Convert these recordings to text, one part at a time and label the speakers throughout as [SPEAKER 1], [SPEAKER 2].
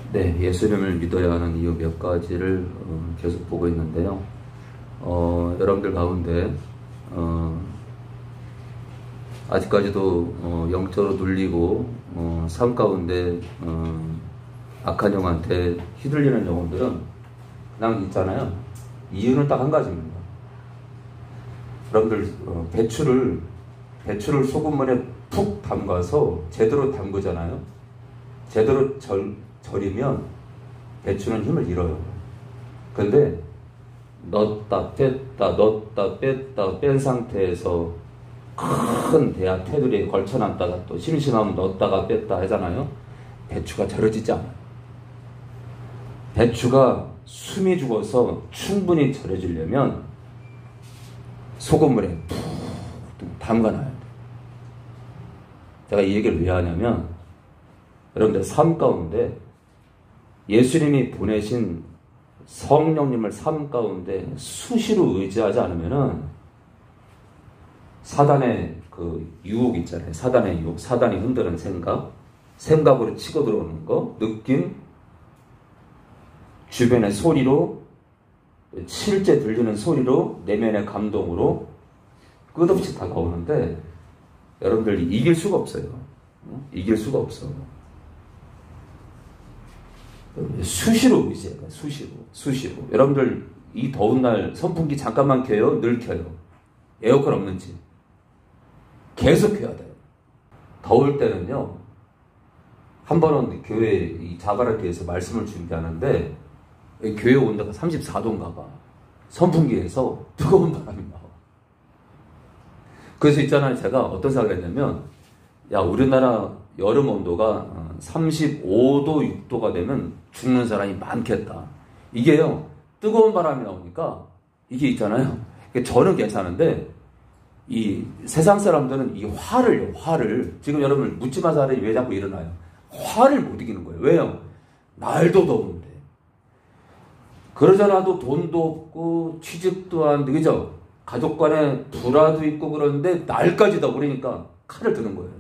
[SPEAKER 1] 네, 예수님을 믿어야 하는 이유 몇 가지를 계속 보고 있는데요. 여러분들 가운데 아직까지도 영적으로 눌리고 삶 가운데 악한 영한테 휘둘리는 영혼들은 그냥 있잖아요. 이유는 딱 한 가지입니다. 여러분들 배추를 소금물에 푹 담가서 제대로 담그잖아요. 제대로 절이면 배추는 힘을 잃어요. 그런데 넣었다 뺐다 뺀 상태에서 큰 대야 테두리에 걸쳐놨다가 또 심심하면 넣었다가 뺐다 하잖아요. 배추가 절여지지 않아요. 배추가 숨이 죽어서 충분히 절여지려면 소금물에 푹 담가놔야 돼요. 제가 이 얘기를 왜 하냐면 여러분들 삶 가운데 예수님이 보내신 성령님을 삶 가운데 수시로 의지하지 않으면은 사단의 그 유혹 있잖아요. 사단의 유혹, 사단이 흔드는 생각으로 치고 들어오는 거, 느낌, 주변의 소리로, 실제 들리는 소리로, 내면의 감동으로 끝없이 다가오는데 여러분들이 이길 수가 없어요. 이길 수가 없어. 수시로 의지해요. 수시로. 여러분들 이 더운 날 선풍기 잠깐만 켜요? 늘 켜요. 에어컨 없는지. 계속 켜야 돼요. 더울 때는요. 한 번은 교회 이 자바라교에서 말씀을 준비하는데 교회 온도가 34도인가 봐. 선풍기에서 뜨거운 바람이 나와. 그래서 있잖아요. 제가 어떤 생각을 했냐면 야, 우리나라 여름 온도가 35도, 6도가 되면 죽는 사람이 많겠다. 이게요, 뜨거운 바람이 나오니까 이게 있잖아요. 저는 괜찮은데 이 세상 사람들은 이 화를 지금 여러분 묻지마 사람이 왜 자꾸 일어나요? 화를 못 이기는 거예요. 왜요? 날도 더운데. 그러잖아도 돈도 없고 취직도 안 돼. 그죠? 가족 간에 불화도 있고 그러는데 날까지 더우니까 칼을 드는 거예요.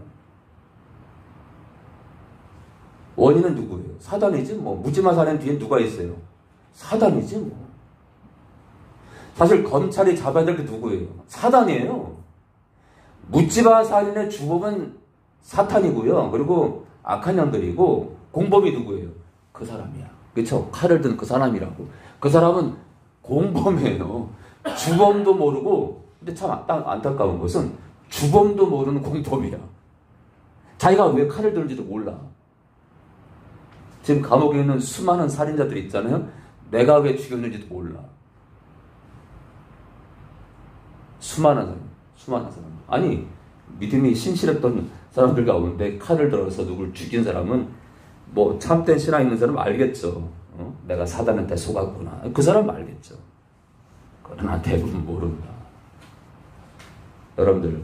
[SPEAKER 1] 원인은 누구예요? 사단이지 뭐. 묻지마 사람 뒤에 누가 있어요? 사단이지 뭐. 사실 검찰이 잡아야 될 게 누구예요? 사단이에요. 묻지마 살인의 주범은 사탄이고요. 그리고 악한 년들이고 공범이 누구예요? 그 사람이야. 그렇죠? 칼을 든 그 사람이라고. 그 사람은 공범이에요. 주범도 모르고. 근데 참 안타까운 것은 주범도 모르는 공범이야. 자기가 왜 칼을 들지도 몰라. 지금 감옥에 있는 수많은 살인자들이 있잖아요. 내가 왜 죽였는지도 몰라. 수많은 사람. 아니, 믿음이 신실했던 사람들 가운데 칼을 들어서 누굴 죽인 사람은 뭐 참된 신앙 있는 사람은 알겠죠. 내가 사단한테 속았구나. 그 사람은 알겠죠. 그러나 대부분 모른다. 여러분들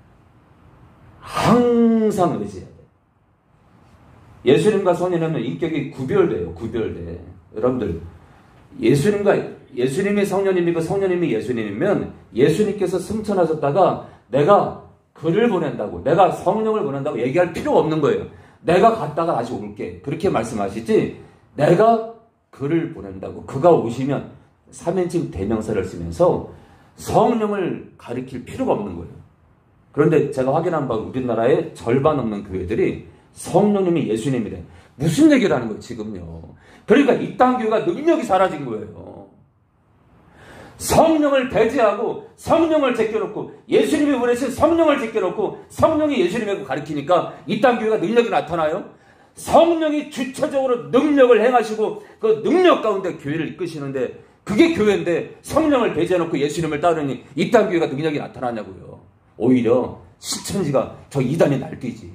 [SPEAKER 1] 항상 의지해야 돼. 예수님과 성령님은 인격이 구별돼요. 여러분들 예수님이 성령님이고 성령님이 예수님이면 예수님께서 승천하셨다가 내가 그를 보낸다고, 내가 성령을 보낸다고 얘기할 필요가 없는 거예요. 내가 갔다가 다시 올게. 그렇게 말씀하시지 내가 그를 보낸다고. 그가 오시면 3인칭 대명사를 쓰면서 성령을 가리킬 필요가 없는 거예요. 그런데 제가 확인한 바 우리나라의 절반 넘는 교회들이 성령님이 예수님이래. 무슨 얘기를 하는 거예요 지금요. 그러니까 이 땅 교회가 능력이 사라진 거예요. 성령을 배제하고 성령을 제껴놓고 예수님이 보내신 성령을 제껴놓고 성령이 예수님이라고 가리키니까 이 땅 교회가 능력이 나타나요. 성령이 주체적으로 능력을 행하시고 그 능력 가운데 교회를 이끄시는데 그게 교회인데 성령을 배제해놓고 예수님을 따르니 이 땅 교회가 능력이 나타나냐고요. 오히려 실천지가 저 이단이 날뛰지.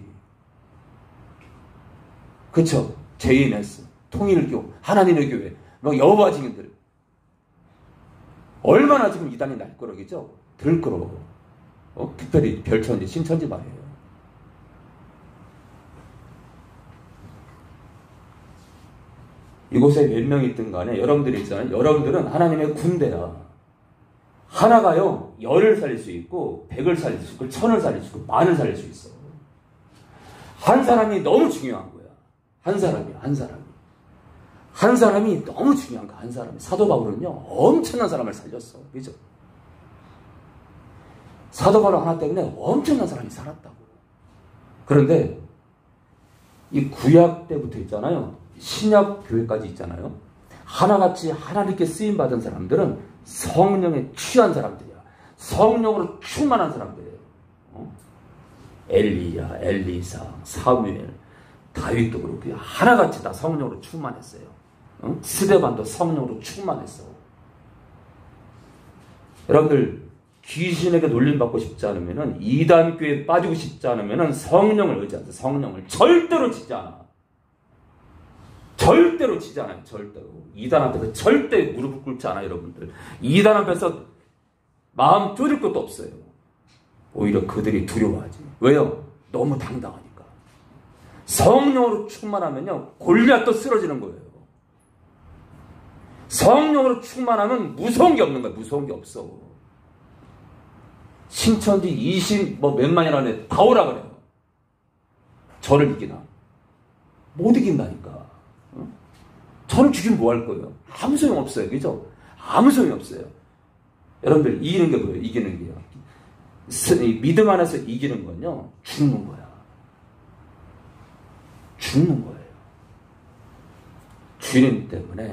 [SPEAKER 1] 그쵸? JMS, 통일교, 하나님의 교회, 막 여호와 증인들. 얼마나 지금 이단이 날거러기죠? 들끓어. 특별히 별천지, 신천지 말이에요. 이곳에 몇 명이 있든 간에 여러분들이 있잖아요. 여러분들은 하나님의 군대야. 하나가요, 10을 살릴 수 있고, 100을 살릴 수 있고, 1000을 살릴 수 있고, 만을 살릴 수 있어. 한 사람이 너무 중요한 거야. 한 사람이. 한 사람이 너무 중요한 거야. 한 사람이. 사도 바울은요 엄청난 사람을 살렸어. 그죠? 사도 바울 하나 때문에 엄청난 사람이 살았다고. 그런데 이 구약 때부터 있잖아요. 신약 교회까지 있잖아요. 하나같이 하나님께 쓰임받은 사람들은 성령에 취한 사람들이야. 성령으로 충만한 사람들이에요. 엘리야, 엘리사, 사무엘, 다윗도 그렇고 하나같이 다 성령으로 충만했어요. 스데반도 성령으로 충만했어. 여러분들 귀신에게 놀림받고 싶지 않으면, 이단교에 빠지고 싶지 않으면 성령을 의지하세요. 성령을 절대로 치지 않아. 절대로 치지 않아요. 절대로. 이단 앞에서 절대 무릎을 꿇지 않아요. 여러분들 이단 앞에서 마음 졸일 것도 없어요. 오히려 그들이 두려워하지. 왜요? 너무 당당하니까. 성령으로 충만하면요 골리앗도 쓰러지는 거예요. 성령으로 충만하면 무서운 게 없는 거야. 무서운 게 없어. 신천지 20 몇만이라는 다 오라 그래요. 저를 이기나? 못 이긴다니까. 저를 죽이면 뭐 할 거예요? 아무 소용 없어요. 그죠? 아무 소용이 없어요. 여러분들 이기는 게 뭐예요? 이기는 게요. 믿음 안에서 이기는 건요 죽는 거야. 죽는 거예요. 주님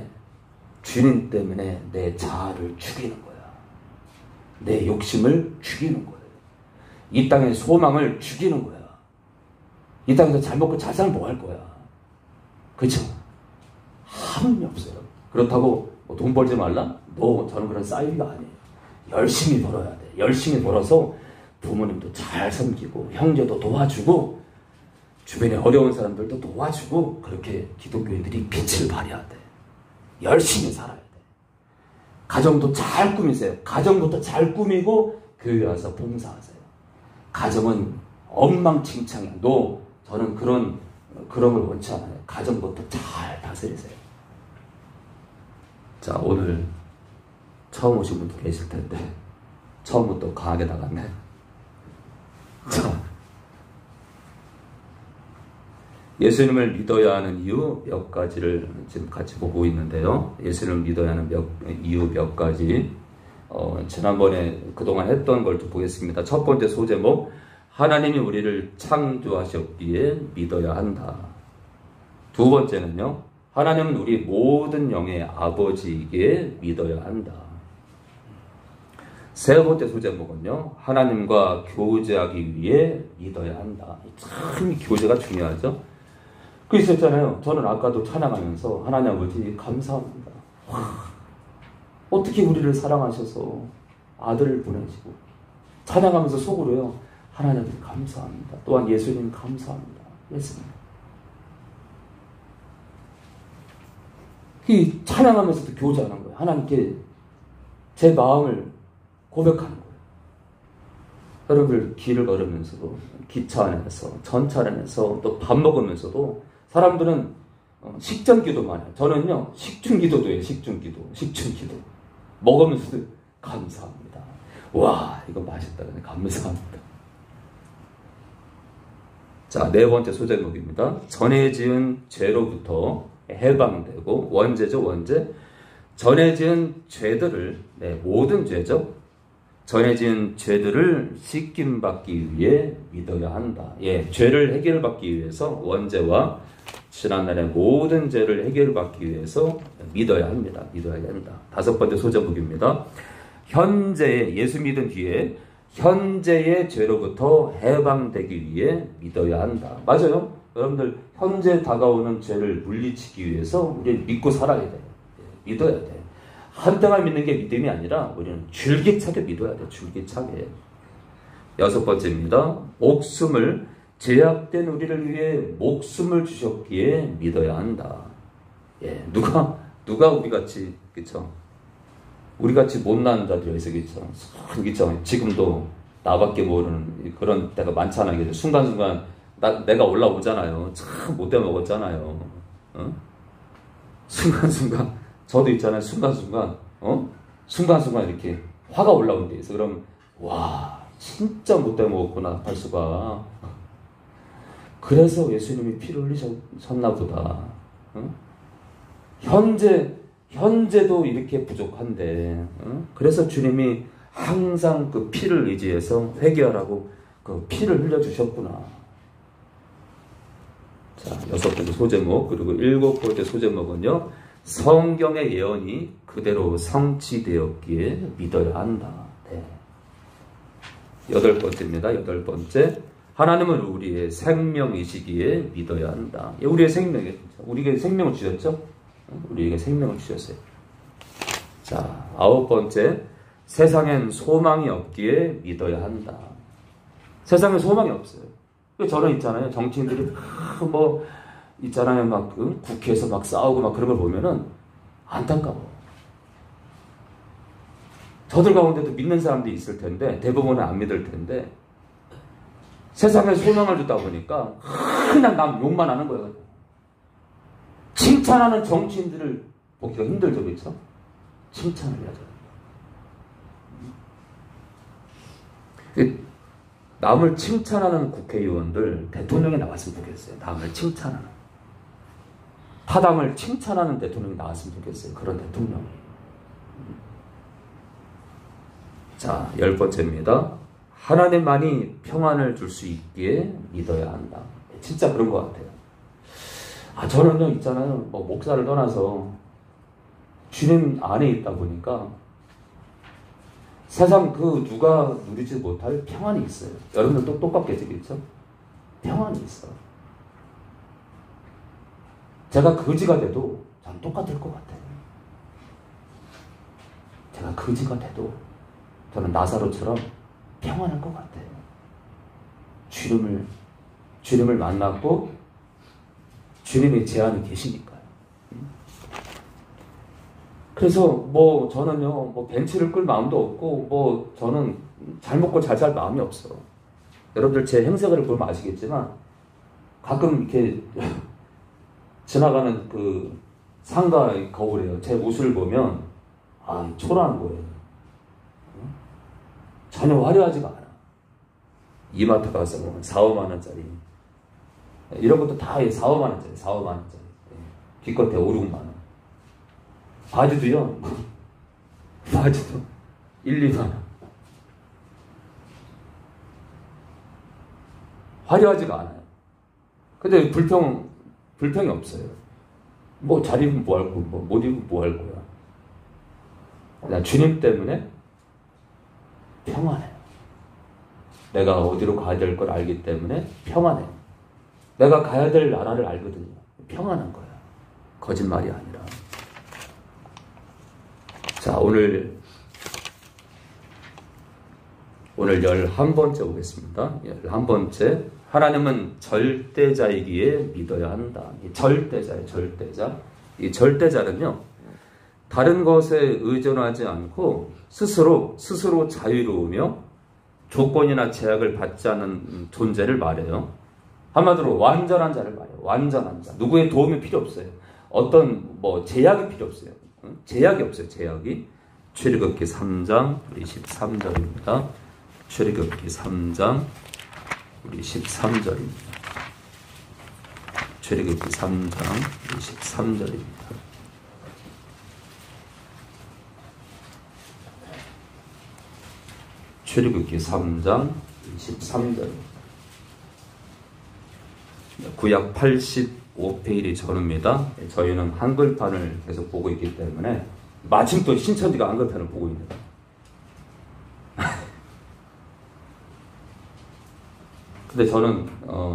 [SPEAKER 1] 때문에 내 자아를 죽이는 거야. 내 욕심을 죽이는 거예요. 이 땅의 소망을 죽이는 거야. 이 땅에서 잘 먹고 잘 살면 뭐 할 거야. 그쵸? 아무 의미 없어요. 그렇다고 돈 벌지 말라? 저는 그런 사이비가 아니에요. 열심히 벌어야 돼. 열심히 벌어서 부모님도 잘 섬기고 형제도 도와주고 주변에 어려운 사람들도 도와주고, 그렇게 기독교인들이 빛을 발해야 돼. 열심히 살아야 돼. 가정도 잘 꾸미세요. 가정부터 잘 꾸미고 교회 와서 봉사하세요. 가정은 엉망진창이야. 저는 그런 걸 원치 않아요. 가정부터 잘 다스리세요. 자, 오늘 처음 오신 분도 계실 텐데 처음부터 강하게 나갔네. 자, 예수님을 믿어야 하는 이유 몇 가지를 지금 같이 보고 있는데요. 예수님을 믿어야 하는 이유 몇 가지. 지난번에 그동안 했던 걸 좀 보겠습니다. 첫 번째 소제목, 하나님이 우리를 창조하셨기에 믿어야 한다. 두 번째는요, 하나님은 우리 모든 영의 아버지이기에 믿어야 한다. 세 번째 소제목은요, 하나님과 교제하기 위해 믿어야 한다. 참 교제가 중요하죠. 그 있었잖아요. 저는 아까도 찬양하면서 하나님 아버지 감사합니다. 어떻게 우리를 사랑하셔서 아들을 보내시고, 찬양하면서 속으로요, 하나님 아버지 감사합니다. 또한 예수님 감사합니다. 예수님. 이 찬양하면서도 교제하는 거예요. 하나님께 제 마음을 고백하는 거예요. 여러분들 길을 걸으면서도, 기차 안에서, 전차 안에서, 또 밥 먹으면서도 사람들은 식전기도만 해요. 저는요 식중기도도 해요. 식중기도. 먹으면서도 감사합니다. 와, 이거 맛있다. 감사합니다. 자, 네 번째 소제목입니다. 전에 지은 죄로부터 해방되고, 원죄죠, 원죄. 전에 지은 죄들을, 모든 죄죠. 전에 지은 죄들을 씻김받기 위해 믿어야 한다. 죄를 해결받기 위해서, 원죄와 지난날의 모든 죄를 해결받기 위해서 믿어야 합니다. 믿어야 한다. 다섯 번째 소제목입니다. 현재의, 예수 믿은 뒤에 현재의 죄로부터 해방되기 위해 믿어야 한다. 맞아요. 여러분들 현재 다가오는 죄를 물리치기 위해서 우리는 믿고 살아야 돼요. 믿어야 돼. 한때만 믿는 게 믿음이 아니라 우리는 줄기차게 믿어야 돼. 줄기차게. 여섯 번째입니다. 목숨을, 제약된 우리를 위해 목숨을 주셨기에 믿어야 한다. 누가 우리같이, 그쵸? 우리같이 못난 자들이 있어, 그쵸? 지금도 나밖에 모르는 그런 때가 많잖아요. 그죠? 순간순간 내가 올라오잖아요. 참 못돼 먹었잖아요. 순간순간 저도 있잖아요. 순간순간 이렇게 화가 올라온 게 있어. 그럼 와, 진짜 못돼 먹었구나 할 수가. 그래서 예수님이 피를 흘리셨나 보다. 현재도 이렇게 부족한데, 그래서 주님이 항상 그 피를 의지해서 회개하라고 그 피를 흘려주셨구나. 자, 6번째 소제목, 그리고 7번째 소제목은요, 성경의 예언이 그대로 성취되었기에 믿어야 한다. 네. 8번째입니다. 8번째. 하나님은 우리의 생명이시기에 믿어야 한다. 우리의 생명이에요. 우리에게 생명을 주셨죠? 우리에게 생명을 주셨어요. 자, 9번째. 세상엔 소망이 없기에 믿어야 한다. 세상에 소망이 없어요. 저는 있잖아요. 정치인들이 뭐 있잖아요. 막 국회에서 막 싸우고 막 그런 걸 보면은 안타까워. 저들 가운데도 믿는 사람들이 있을 텐데 대부분은 안 믿을 텐데 세상에 소망을 주다 보니까 그냥 남 욕만 하는 거예요. 칭찬하는 정치인들을 보기가 힘들죠. 그렇죠? 칭찬을 해야죠. 남을 칭찬하는 국회의원들 대통령이 나왔으면 좋겠어요. 남을 칭찬하는. 타당을 칭찬하는 대통령이 나왔으면 좋겠어요. 그런 대통령이. 자, 10번째입니다. 하나님만이 평안을 줄 수 있기에 믿어야 한다. 진짜 그런 것 같아요. 저는요, 있잖아요. 뭐 목사를 떠나서 주님 안에 있다 보니까 세상 그 누가 누리지 못할 평안이 있어요. 여러분들도 똑같겠죠? 평안이 있어. 제가 거지가 돼도 전 똑같을 것 같아요. 제가 거지가 돼도 저는 나사로처럼 평안할 것 같아요. 주님을 만났고 주님이 제 안에 계시니까요. 그래서 뭐 저는요, 뭐 벤츠를 끌 마음도 없고 뭐 저는 잘 먹고 잘 살 마음이 없어. 여러분들 제 행색을 보면 아시겠지만 가끔 이렇게 지나가는 그 상가 거울에요. 제 모습을 보면 초라한 거예요. 전혀 화려하지가 않아. 이마트 가서 보면 4, 5만 원짜리 이런 것도 다 4, 5만 원짜리, 4, 5만 원짜리. 기껏해 5, 6만 원. 바지도요. 바지도 1, 2만 원. 화려하지가 않아요. 근데 불평이 없어요. 뭐 잘 입으면 뭐 할 거고, 못 입으면 뭐 할 거야. 난 주님 때문에 평안해요. 내가 어디로 가야 될 걸 알기 때문에 평안해요. 내가 가야 될 나라를 알거든요. 평안한 거야. 거짓말이 아니라. 자, 오늘 11번째 오겠습니다. 11번째. 하나님은 절대자이기에 믿어야 한다. 이 절대자예요, 절대자. 이 절대자는요, 다른 것에 의존하지 않고 스스로 자유로우며 조건이나 제약을 받지 않은 존재를 말해요. 한마디로 완전한 자를 말해요. 완전한 자. 누구의 도움이 필요 없어요. 어떤 제약이 필요 없어요. 제약이 없어요. 제약이. 출애굽기 3장 우리 13절입니다. 출애굽기 3장 우리 13절입니다. 출애굽기 3장 우리 13절입니다. 출애굽기 3장 13절. 구약 85페이지 전후입니다. 저희는 한글판을 계속 보고 있기 때문에 마침 또 신천지가 한글판을 보고 있습니다. 근데 저는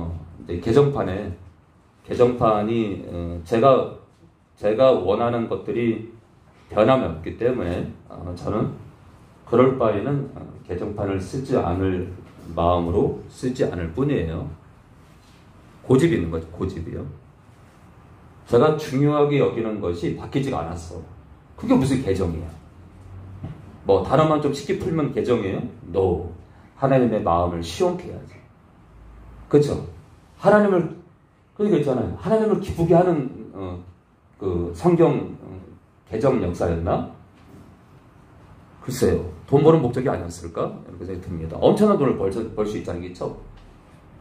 [SPEAKER 1] 개정판이 제가 원하는 것들이 변함이 없기 때문에 저는 그럴 바에는 개정판을 쓰지 않을 마음으로 쓰지 않을 뿐이에요. 고집이 있는 거죠. 고집이요. 제가 중요하게 여기는 것이 바뀌지가 않았어. 그게 무슨 개정이야. 단어만 좀 쉽게 풀면 개정이에요? No. 하나님의 마음을 시원케 해야지. 그렇죠? 그러니까 있잖아요. 하나님을 기쁘게 하는 그 성경 개정 역사였나? 글쎄요. 돈 버는 목적이 아니었을까? 이렇게 생각이 듭니다. 엄청난 돈을 벌 수 있다는 게 있죠.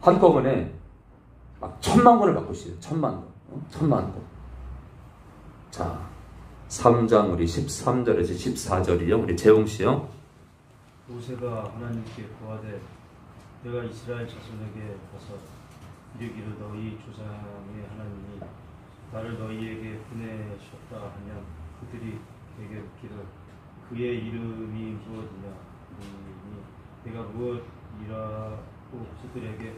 [SPEAKER 1] 한꺼번에 막 1000만 권을 받고 있어요. 1000만 권. 1000만 권. 자, 3장 우리 13절에서 14절이요. 우리 재홍씨요.
[SPEAKER 2] 모세가 하나님께 고하되 내가 이스라엘 자손에게 가서 이르기를 너희 조상의 하나님이 나를 너희에게 보내셨다 하면 그들이 내게 묻기를 그의 이름이 무엇이냐 내가 무엇이라고 그들에게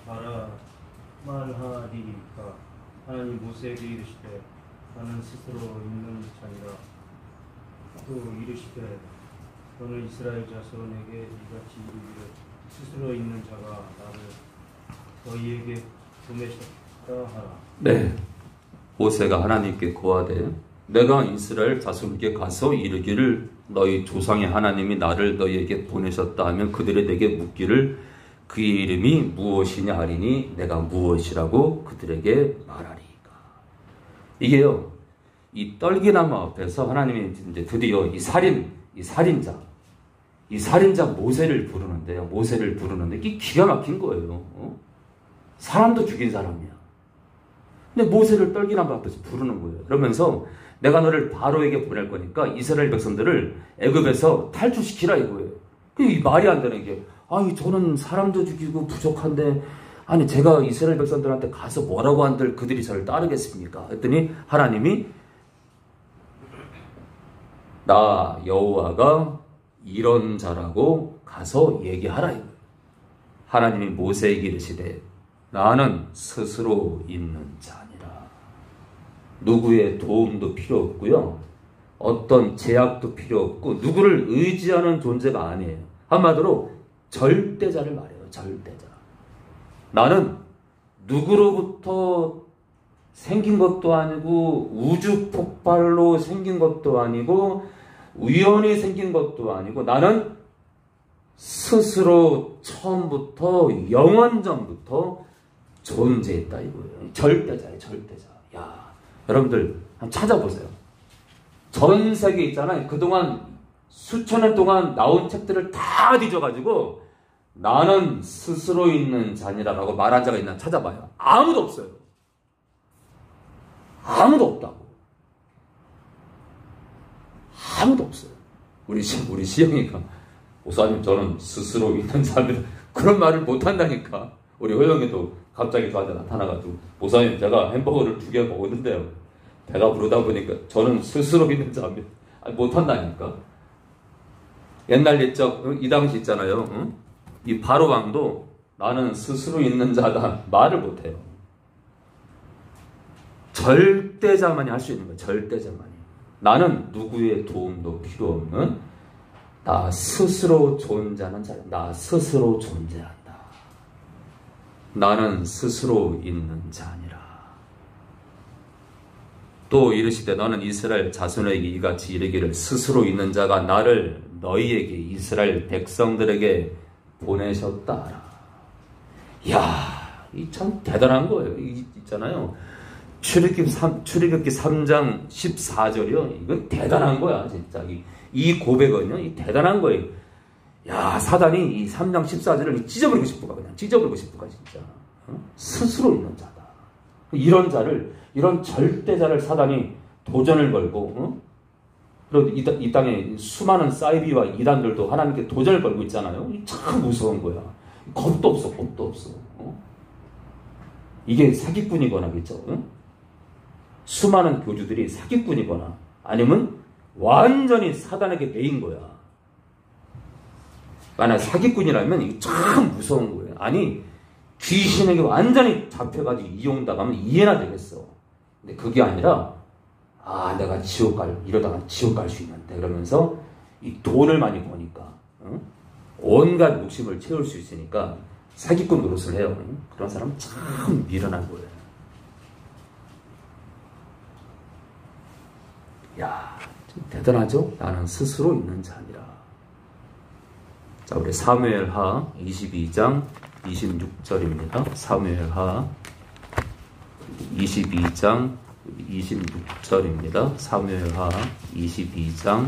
[SPEAKER 2] 말하리까 하나님 모세에게 이르시되 나는 스스로 있는 자니라. 또 이르시되 너는 이스라엘 자손에게 이같이 이르기를 스스로 있는 자가 나를 너희에게 보내셨다 하라.
[SPEAKER 1] 네, 모세가 하나님께 고하되 내가 이스라엘 자손에게 가서 이르기를 너희 조상의 하나님이 나를 너희에게 보내셨다 하면 그들이 내게 묻기를 그의 이름이 무엇이냐 하리니 내가 무엇이라고 그들에게 말하리까. 이게요, 이 떨기나무 앞에서 하나님이 이제 드디어 이 살인자 모세를 부르는데요. 모세를 부르는데 이게 기가 막힌 거예요. 사람도 죽인 사람이야. 근데 모세를 떨기나무 앞에서 부르는 거예요. 그러면서 내가 너를 바로에게 보낼 거니까 이스라엘 백성들을 애굽에서 탈출시키라 이거예요. 이 말이 안 되는 게, 아니 저는 사람도 죽이고 부족한데 아니 제가 이스라엘 백성들한테 가서 뭐라고 한들 그들이 저를 따르겠습니까? 했더니 하나님이 나 여호와가 이런 자라고 가서 얘기하라 이거예요. 하나님이 모세에게 이르시되 나는 스스로 있는 자니라. 누구의 도움도 필요 없고요. 어떤 제약도 필요 없고 누구를 의지하는 존재가 아니에요. 한마디로 절대자를 말해요. 절대자. 나는 누구로부터 생긴 것도 아니고 우주 폭발로 생긴 것도 아니고 우연히 생긴 것도 아니고 나는 스스로 처음부터 영원전부터 존재했다 이거예요. 절대자예요. 절대자. 야, 여러분들 한번 찾아보세요. 전 세계 있잖아요. 그동안 수천 년 동안 나온 책들을 다 뒤져가지고 나는 스스로 있는 자니라라고 말한 자가 있나 찾아봐요. 아무도 없어요. 아무도 없다고. 아무도 없어요. 우리 시영이가 목사님 저는 스스로 있는 자입니다. 그런 말을 못한다니까. 우리 호영이도 갑자기 저한테 나타나가지고 목사님 제가 햄버거를 2개 먹었는데요. 배가 부르다 보니까 저는 스스로 있는 자입니다. 아니, 못한다니까. 옛날 이 당시 있잖아요. 응? 이 바로왕도 나는 스스로 있는 자다 말을 못해요. 절대자만이 할 수 있는 거예요. 절대자만이. 나는 누구의 도움도 필요 없는 나 스스로 존재하는 자. 나 스스로 존재한다. 나는 스스로 있는 자니라. 또 이르시되 너는 이스라엘 자손에게 이같이 이르기를 스스로 있는 자가 나를 너희에게 이스라엘 백성들에게 보내셨다. 이야, 이 참 대단한 거예요. 있잖아요. 출애굽기 3장 14절이요. 이건 대단한 거야, 진짜. 이 고백은요, 이 대단한 거예요. 야, 사단이 이 3장 14절을 찢어버리고 싶어가, 그냥 찢어버리고 싶어가, 진짜. 스스로 있는 자다. 이런 자를, 이런 절대자를 사단이 도전을 걸고, 그리고 이 땅에 수많은 사이비와 이단들도 하나님께 도전을 걸고 있잖아요. 참 무서운 거야. 겁도 없어, 겁도 없어. 이게 사기꾼이거나겠죠. 수많은 교주들이 사기꾼이거나 아니면 완전히 사단에게 매인 거야. 만약 사기꾼이라면 이게 참 무서운 거예요. 아니 귀신에게 완전히 잡혀가지고 이용당하면 이해나 되겠어. 근데 그게 아니라 내가 이러다가 지옥 갈 수 있는데 그러면서 이 돈을 많이 버니까 온갖 욕심을 채울 수 있으니까 사기꾼 노릇을 해요. 그런 사람은 참 미련한 거예요. 야, 대단하죠? 나는 스스로 있는 자니라. 자, 우리 사무엘하 22장 26절입니다. 사무엘하 22장 26절입니다. 사무엘하 22장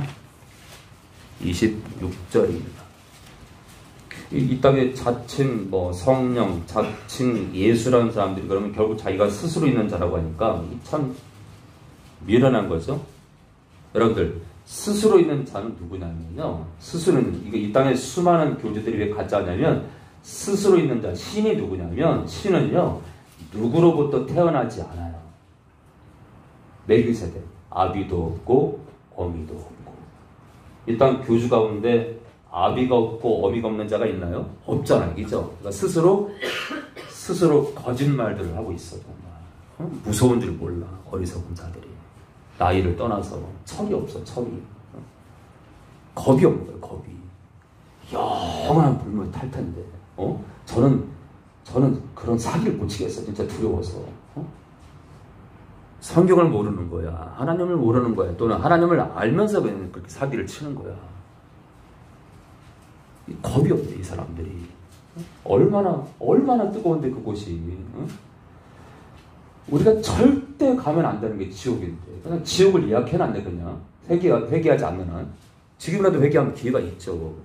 [SPEAKER 1] 26절입니다. 이 땅에 자칭 성령, 자칭 예수라는 사람들이 그러면 결국 자기가 스스로 있는 자라고 하니까 참 미련한 거죠. 여러분들, 스스로 있는 자는 누구냐면요. 스스로는, 이 땅에 수많은 교주들이 왜 가짜냐면, 스스로 있는 자, 신이 누구냐면, 신은요, 누구로부터 태어나지 않아요. 멜기세덱, 아비도 없고, 어미도 없고. 이 땅 교주 가운데 아비가 없고, 어미가 없는 자가 있나요? 없잖아요. 그죠? 그러니까 스스로 거짓말들을 하고 있어. 정말. 무서운 줄 몰라. 어리석은 자들이. 나이를 떠나서 철이 없어. 철이. 겁이 없는 거예요. 겁이. 영원한 불물 탈 텐데. 저는 그런 사기를 못 치겠어. 진짜 두려워서. 성경을 모르는 거야. 하나님을 모르는 거야. 또는 하나님을 알면서 그냥 그렇게 사기를 치는 거야. 겁이 없대, 이 사람들이. 얼마나 뜨거운데, 그곳이. 우리가 절대 가면 안 되는 게 지옥인데. 그냥 지옥을 예약해놨네, 그냥. 회개하지 않는 한. 지금이라도 회개하면 기회가 있죠.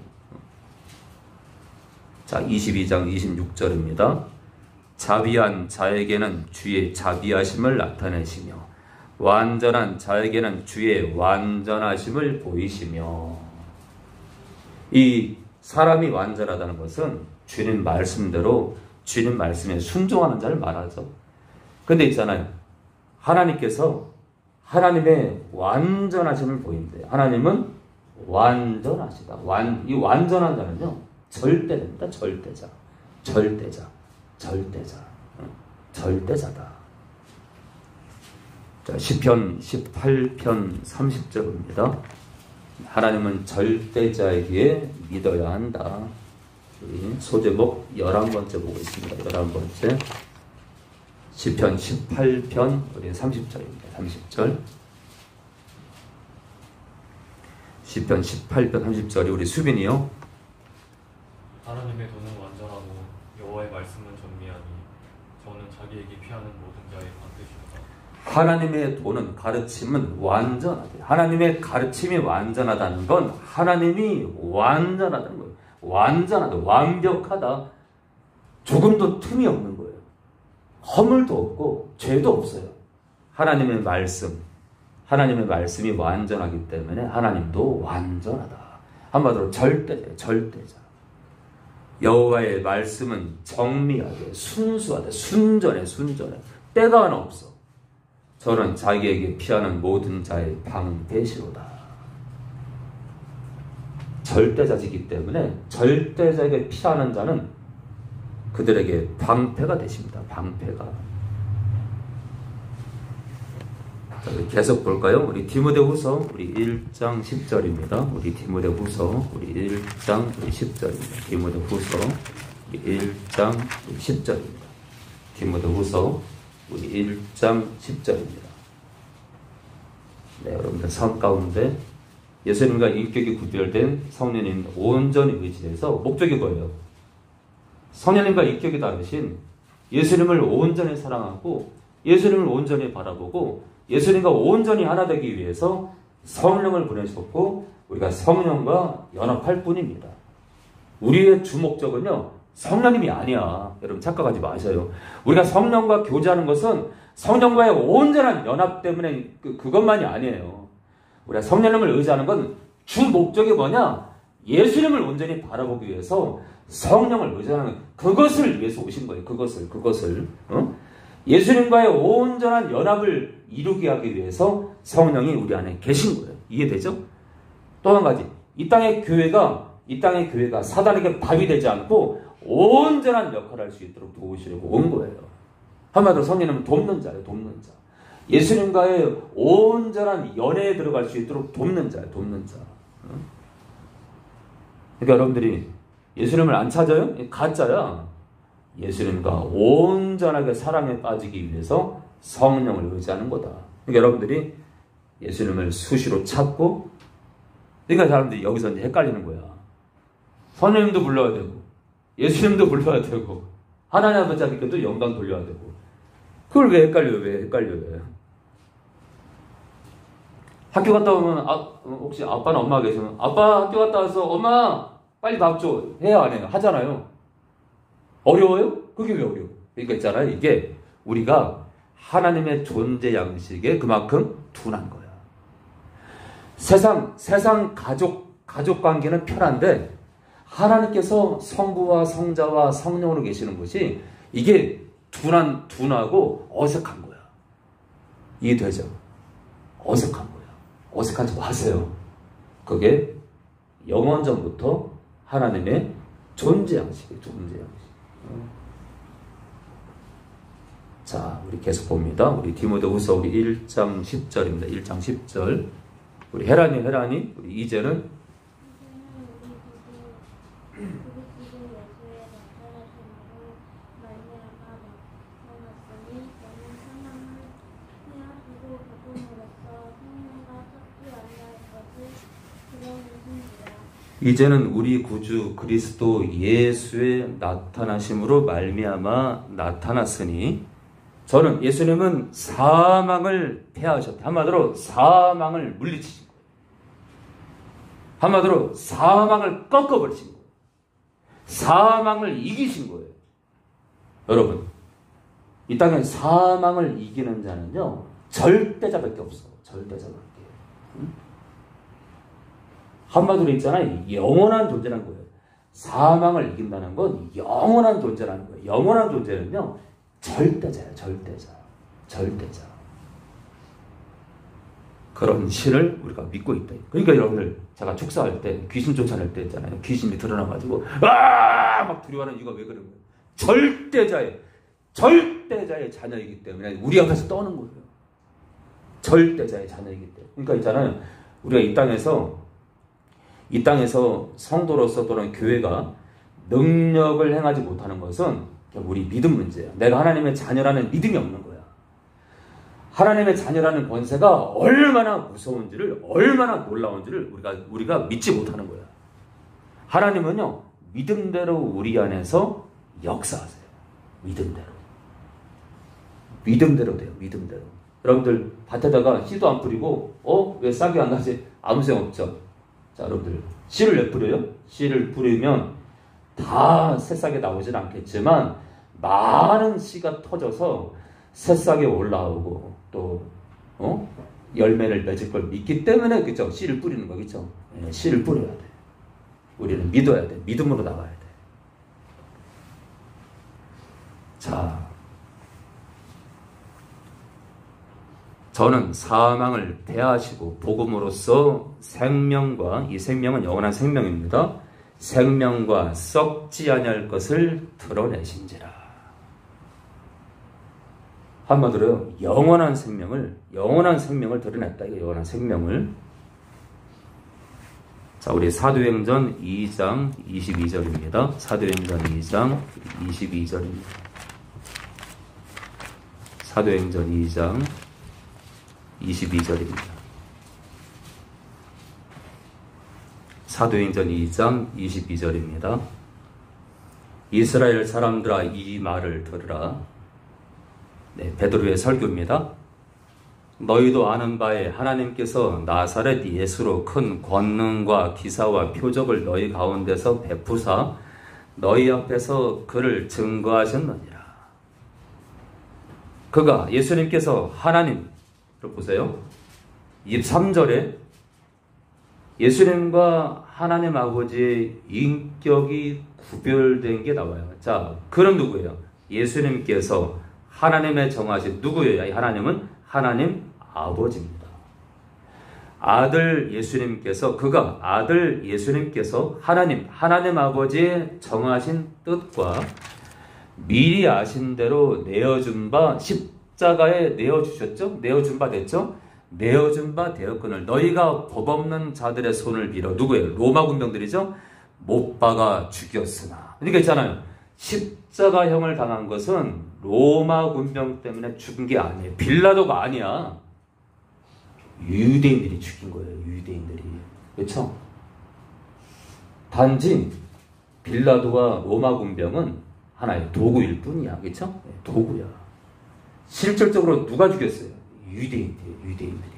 [SPEAKER 1] 자, 22장 26절입니다. 자비한 자에게는 주의 자비하심을 나타내시며 완전한 자에게는 주의 완전하심을 보이시며. 이 사람이 완전하다는 것은 주님 말씀대로 주님 말씀에 순종하는 자를 말하죠. 근데 있잖아요. 하나님께서 하나님의 완전하심을 보인대요. 하나님은 완전하시다. 이 완전한 자는요, 절대됩니다. 절대자다. 자, 시편 18편 30절입니다. 하나님은 절대자에게 믿어야 한다. 소제목 11번째 보고 있습니다. 11번째. 시편 18편 우리 30절입니다. 30절. 시편 18편 30절이 우리 수빈이요.
[SPEAKER 3] 하나님의 도는 완전하고 여호와의 말씀은 전미하니 저는 자기에게 피하는 모든 자의 반드시로다. 하나님의
[SPEAKER 1] 도는 가르침은 완전하다. 하나님의 가르침이 완전하다는 건 하나님이 완전하다는 거예요. 완전하다, 완벽하다. 조금도 틈이 없는 거예요. 허물도 없고 죄도 없어요. 하나님의 말씀이 완전하기 때문에 하나님도 완전하다. 한마디로 절대자. 여호와의 말씀은 정밀하게, 순수하다, 순전해. 때가 하나 없어. 저는 자기에게 피하는 모든 자의 방패시로다. 절대자이기 때문에 절대자에게 피하는 자는 그들에게 방패가 되십니다. 방패가. 자, 계속 볼까요? 우리 디모데후서 우리 1장 10절입니다. 우리 디모데후서 우리 1장 10절입니다. 디모데후서 우리 1장 10절입니다. 디모데후서 우리 1장 10절입니다. 네, 여러분들 삶 가운데 예수님과 인격이 구별된 성령님 온전히 의지해서 목적이 뭐예요? 성령님과 인격이 다르신 예수님을 온전히 사랑하고 예수님을 온전히 바라보고 예수님과 온전히 하나 되기 위해서 성령을 보내셨고 우리가 성령과 연합할 뿐입니다. 우리의 주목적은요, 성령님이 아니야. 여러분 착각하지 마셔요. 우리가 성령과 교제하는 것은 성령과의 온전한 연합 때문에 그것만이 아니에요. 우리가 성령님을 의지하는 건 주 목적이 뭐냐? 예수님을 온전히 바라보기 위해서 성령을 의지하는 그것을 위해서 오신 거예요. 그것을. 예수님과의 온전한 연합을 이루게 하기 위해서 성령이 우리 안에 계신 거예요. 이해되죠? 또 한 가지. 이 땅의 교회가 사단에게 바위되지 않고 온전한 역할을 할 수 있도록 도우시려고 온 거예요. 한마디로 성령님은 돕는 자예요. 예수님과의 온전한 연애에 들어갈 수 있도록 돕는 자예요. 그러니까 여러분들이 예수님을 안 찾아요? 가짜야. 예수님과 온전하게 사랑에 빠지기 위해서 성령을 의지하는 거다. 그러니까 여러분들이 예수님을 수시로 찾고, 그러니까 사람들이 여기서 이제 헷갈리는 거야. 성령님도 불러야 되고, 예수님도 불러야 되고, 하나님 아버지께도 영광 돌려야 되고. 그걸 왜 헷갈려요? 학교 갔다 오면, 혹시 아빠나 엄마가 계시면, 아빠 학교 갔다 와서 엄마 빨리 밥 줘. 해야 안 해요? 하잖아요. 어려워요? 그게 왜 어려워? 그러니까 있잖아요. 이게 우리가 하나님의 존재 양식에 그만큼 둔한 거야. 세상 가족 관계는 편한데 하나님께서 성부와 성자와 성령으로 계시는 것이 이게 둔하고 어색한 거야. 이해되죠? 어색한 거야. 어색하지 마세요. 그게 영원전부터 하나님의 존재 양식이에요. 존재 양식. 자, 우리 계속 봅니다. 우리 디모데후서 우리 1장 10절입니다. 1장 10절. 우리 헤라니 우리 이제는 이제는 우리 구주 그리스도 예수의 나타나심으로 말미암아 나타났으니 저는 예수님은 사망을 패하셨다. 한마디로 사망을 물리치신 거예요. 한마디로 사망을 꺾어버리신 거예요. 사망을 이기신 거예요. 여러분, 이 땅에 사망을 이기는 자는요 절대자밖에 없어. 절대자밖에. 한마디로 있잖아요. 영원한 존재라는 거예요. 사망을 이긴다는 건 영원한 존재라는 거예요. 영원한 존재는요 절대자예요. 절대자. 그런 신을 우리가 믿고 있다. 그러니까 여러분들 제가 축사할 때 귀신 쫓아낼 때 있잖아요. 귀신이 드러나가지고 막 두려워하는 이유가 왜 그런 거예요? 절대자의 자녀이기 때문에 우리 앞에서 떠는 거예요. 절대자의 자녀이기 때문에. 그러니까 있잖아요. 우리가 이 땅에서 성도로서 또는 교회가 능력을 행하지 못하는 것은 우리 믿음 문제예요. 내가 하나님의 자녀라는 믿음이 없는 거야. 하나님의 자녀라는 권세가 얼마나 무서운지를, 얼마나 놀라운지를 우리가 믿지 못하는 거야. 하나님은요, 믿음대로 우리 안에서 역사하세요. 믿음대로 돼요. 믿음대로. 여러분들 밭에다가 씨도 안 뿌리고 왜 싹이 안 나지? 아무 생각 없죠. 자, 여러분들 씨를 왜 뿌려요? 씨를 뿌리면 다 새싹이 나오진 않겠지만 많은 씨가 터져서 새싹이 올라오고 또 열매를 맺을 걸 믿기 때문에 그죠? 씨를 뿌리는 거겠죠. 네, 씨를 뿌려야 돼. 우리는 믿어야 돼. 믿음으로 나가야 돼. 자, 저는 사망을 대하시고 복음으로써 생명과, 이 생명은 영원한 생명입니다. 생명과 썩지 아니할 것을 드러내신지라. 한마디로 영원한 생명을 드러냈다. 이거 영원한 생명을. 자, 우리 사도행전 2장 22절입니다. 사도행전 2장 22절입니다. 사도행전 2장 22절입니다. 사도행전 2장 22절입니다. 이스라엘 사람들아 이 말을 들으라. 네, 베드로의 설교입니다. 너희도 아는 바에 하나님께서 나사렛 예수로 큰 권능과 기사와 표적을 너희 가운데서 베푸사 너희 앞에서 그를 증거하셨느니라. 그가 예수님께서 하나님 보세요. 23절에 예수님과 하나님 아버지의 인격이 구별된 게 나와요. 자, 그럼 누구예요? 예수님께서 하나님의 정하신 누구예요? 하나님은 하나님 아버지입니다. 아들 예수님께서 하나님 아버지의 정하신 뜻과 미리 아신 대로 내어준 바 십자가에 내어주셨죠? 내어준 바 됐죠? 내어준 바 되었거늘 너희가 법 없는 자들의 손을 빌어. 누구예요? 로마 군병들이죠? 못 박아 죽였으나. 그러니까 있잖아요. 십자가형을 당한 것은 로마 군병 때문에 죽은 게 아니에요. 빌라도가 아니야. 유대인들이 죽인 거예요. 유대인들이. 그렇죠? 단지 빌라도와 로마 군병은 하나의 도구일 뿐이야. 그렇죠? 도구야. 실질적으로 누가 죽였어요? 유대인들이.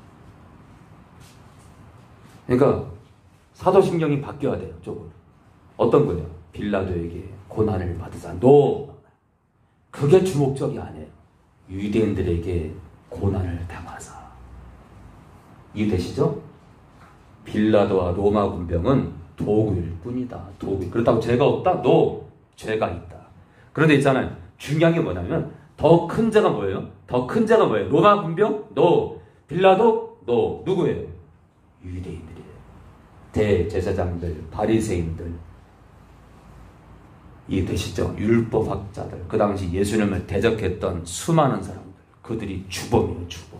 [SPEAKER 1] 그러니까 사도신경이 바뀌어야 돼요. 조금. 어떤 거예요? 빌라도에게 고난을 받으사. 그게 주목적이 아니에요. 유대인들에게 고난을 당하사. 이해되시죠? 빌라도와 로마 군병은 도구일 뿐이다. 도구. 그렇다고 죄가 없다? No. 죄가 있다. 그런데 있잖아요. 중요한 게 뭐냐면 더 큰 죄가 뭐예요? 더 큰 죄가 뭐예요? 로마 군병? No. 빌라도? No. 누구예요? 유대인들이에요. 대제사장들, 바리새인들. 이해되시죠? 율법학자들. 그 당시 예수님을 대적했던 수많은 사람들. 그들이 주범이에요. 주범.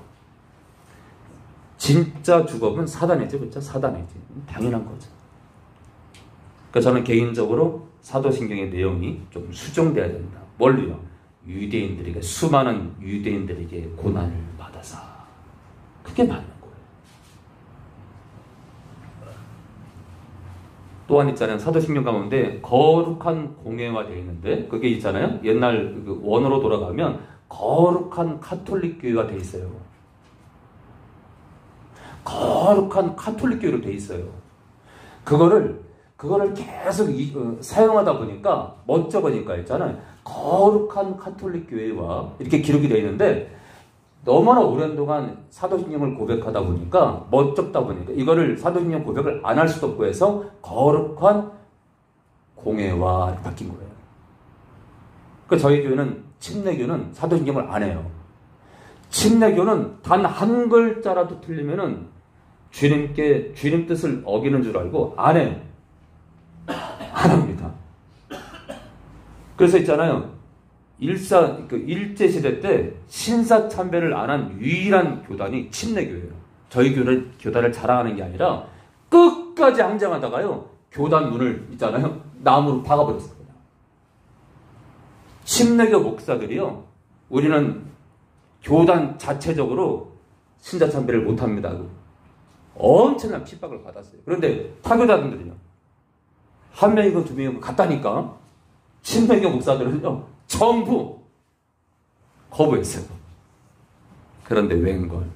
[SPEAKER 1] 진짜 주범은 사단이죠. 그렇죠? 사단이지. 당연한 거죠. 그러니까 저는 개인적으로 사도신경의 내용이 좀 수정돼야 된다. 뭘로요? 유대인들에게, 수많은 유대인들에게 고난을 받아서. 그게 맞는 거예요. 또한 있잖아요. 사도신경 가운데 거룩한 공예화 되어 있는데 그게 있잖아요. 옛날 원어로 돌아가면 거룩한 카톨릭 교회가 되어 있어요. 거룩한 카톨릭 교회로 되어 있어요. 그거를 계속 사용하다 보니까 멋져 보니까 있잖아요. 거룩한 카톨릭 교회와 이렇게 기록이 되어 있는데 너무나 오랜 동안 사도신경을 고백하다 보니까 멋쩍다 보니까 이거를 사도신경 고백을 안 할 수도 없고 해서 거룩한 공예와 바뀐 거예요. 그 저희 교회는 침례교는 사도신경을 안 해요. 침례교는 단 한 글자라도 틀리면은 주님 뜻을 어기는 줄 알고 안 해요. 안 합니다. 그래서 있잖아요. 일제시대 때 신사참배를 안 한 유일한 교단이 침례교예요. 저희 교단을 자랑하는 게 아니라 끝까지 항쟁하다가요. 교단 문을 있잖아요. 나무로 박아버렸어요. 침례교 목사들이요. 우리는 교단 자체적으로 신사참배를 못합니다. 엄청난 핍박을 받았어요. 그런데 타교단들은요. 한 명이고 두 명이고 같다니까 침례교 목사들은요. 전부 거부했어요. 그런데 웬걸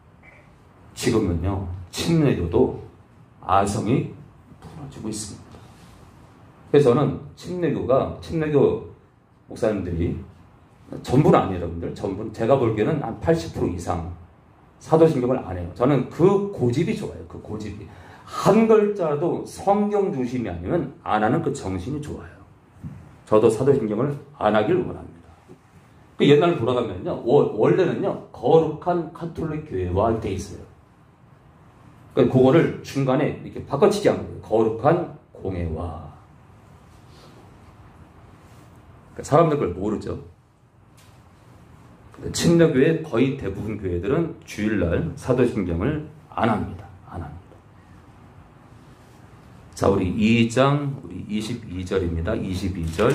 [SPEAKER 1] 지금은요. 침례교도 아성이 무너지고 있습니다. 그래서 저는 침례교 목사님들이 전부는 아니에요. 여러분들. 전부 제가 볼게는 한 80% 이상 사도신경을 안 해요. 저는 그 고집이 좋아요. 그 고집이. 한 글자도 성경 중심이 아니면 안 하는 그 정신이 좋아요. 저도 사도신경을 안 하길 원합니다. 그 옛날로 돌아가면요. 원래는요. 거룩한 카톨릭 교회와 돼 있어요. 그러니까 그거를 중간에 이렇게 바꿔치기 한 거예요. 거룩한 공예와. 그러니까 사람들 그걸 모르죠. 침례교회 거의 대부분 교회들은 주일날 사도신경을 안 합니다. 안 합니다. 자, 우리 2장, 우리 22절입니다. 22절.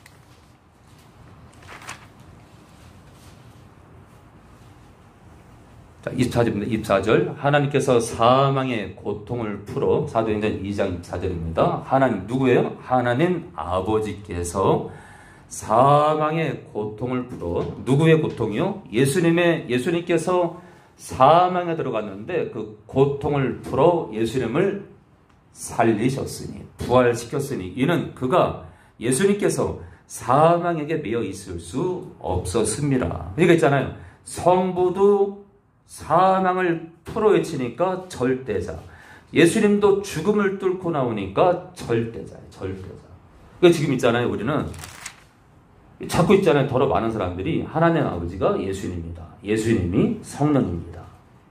[SPEAKER 1] 자, 24절입니다. 24절. 하나님께서 사망의 고통을 풀어, 사도행전 2장 24절입니다. 하나님, 누구예요? 하나님 아버지께서 사망의 고통을 풀어, 누구의 고통이요? 예수님께서 사망에 들어갔는데 그 고통을 풀어 예수님을 살리셨으니, 부활시켰으니, 이는 예수님께서 사망에게 매여 있을 수 없었습니다. 그러니까 있잖아요. 성부도 사망을 풀어헤치니까 절대자. 예수님도 죽음을 뚫고 나오니까 절대자예요. 절대자. 그러니까 지금 있잖아요. 우리는 자꾸 있잖아요. 더러 많은 사람들이 하나님 아버지가 예수님이다. 예수님이 성령입니다.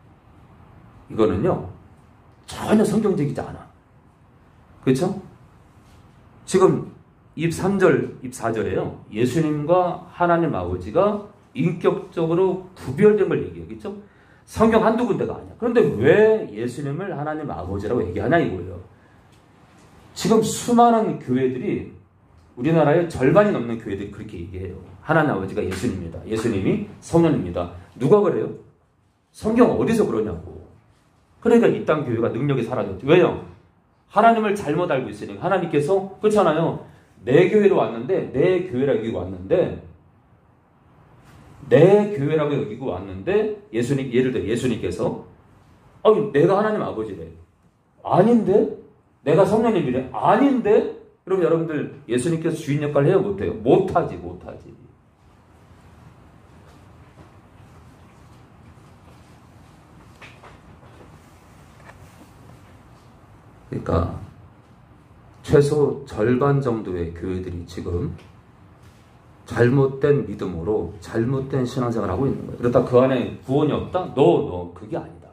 [SPEAKER 1] 이거는요. 전혀 성경적이지 않아. 그렇죠? 지금 23절, 24절에요. 예수님과 하나님 아버지가 인격적으로 구별된 걸 얘기해요. 그렇죠? 성경 한두 군데가 아니야. 그런데 왜 예수님을 하나님 아버지라고 얘기하냐 이거예요. 지금 수많은 교회들이, 우리나라의 절반이 넘는 교회들이 그렇게 얘기해요. 하나님 아버지가 예수님입니다. 예수님이 성령입니다. 누가 그래요? 성경 어디서 그러냐고. 그러니까 이 땅 교회가 능력이 사라졌죠. 왜요? 하나님을 잘못 알고 있으니까. 하나님께서, 그렇잖아요. 내 교회로 왔는데, 내 교회라고 여기고 왔는데, 내 교회라고 여기고 왔는데, 예를 들어 예수님께서, 내가 하나님 아버지래. 아닌데? 내가 성령님이래. 아닌데? 그럼 여러분들 예수님께서 주인 역할을 해요? 못해요? 못하지. 그러니까 최소 절반 정도의 교회들이 지금 잘못된 믿음으로 잘못된 신앙생활을 하고 있는 거예요. 그렇다 그 안에 구원이 없다? No, 그게 아니다.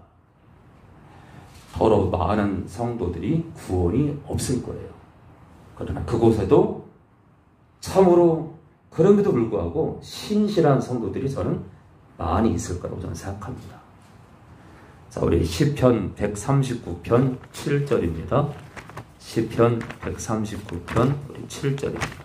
[SPEAKER 1] 더러 많은 성도들이 구원이 없을 거예요. 그러나 그곳에도 참으로 그럼에도 불구하고 신실한 성도들이 저는 많이 있을 거라고 저는 생각합니다. 자, 우리 시편 139편 7절입니다. 시편 139편 우리 7절입니다.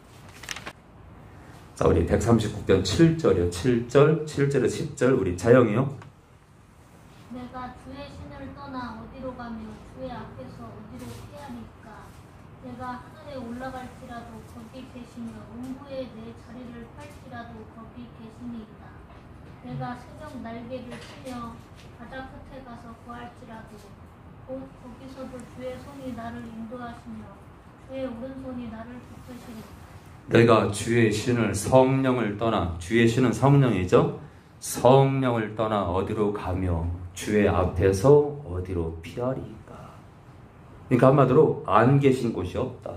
[SPEAKER 1] 자, 우리 139편 7절이요. 7절, 7절에 10절 우리 자영이요.
[SPEAKER 4] 내가 주의 신을 떠나 어디로 가며 주의 앞에서 어디로 피하니까. 내가 하늘에 올라갈지라도 거기 계시며 음부에 내 자리를 펼지라도 거기 계시니이다. 내가 새벽 날개를 치며 바다 끝에 가서 구할지라도 곧 거기서도 주의 손이 나를 인도하시며 주의 오른손이 나를 붙드시리다.
[SPEAKER 1] 내가 주의 신을 성령을 떠나, 주의 신은 성령이죠. 성령을 떠나 어디로 가며 주의 앞에서 어디로 피하리까. 그러니까 한마디로 안 계신 곳이 없다.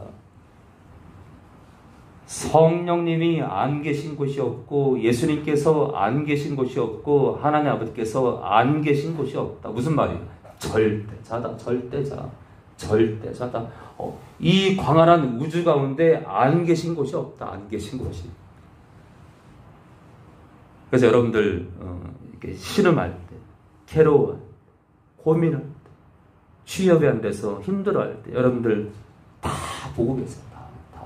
[SPEAKER 1] 성령님이 안 계신 곳이 없고 예수님께서 안 계신 곳이 없고 하나님 아버지께서 안 계신 곳이 없다. 무슨 말이야? 절대자다. 절대자. 절대자다. 이 광활한 우주 가운데 안 계신 곳이 없다. 안 계신 곳이. 그래서 여러분들 이렇게 신음할 때, 괴로워할 때, 고민할 때, 취업이 안 돼서 힘들어할 때 여러분들 다 보고 계세요. 다.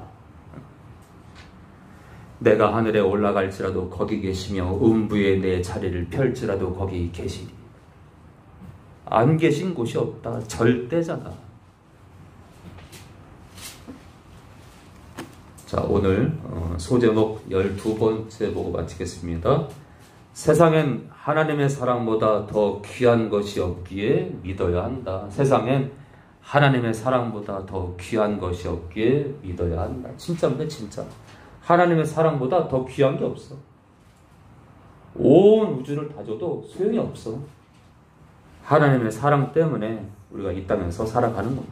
[SPEAKER 1] 내가 하늘에 올라갈지라도 거기 계시며 음부에 내 자리를 펼지라도 거기 계시리. 안 계신 곳이 없다. 절대자다. 자, 오늘 소제목 12번째 보고 마치겠습니다. 세상엔 하나님의 사랑보다 더 귀한 것이 없기에 믿어야 한다. 세상엔 하나님의 사랑보다 더 귀한 것이 없기에 믿어야 한다. 진짜인데 진짜. 하나님의 사랑보다 더 귀한 게 없어. 온 우주를 다 줘도 소용이 없어. 하나님의 사랑 때문에 우리가 이 땅에서 살아가는 겁니다.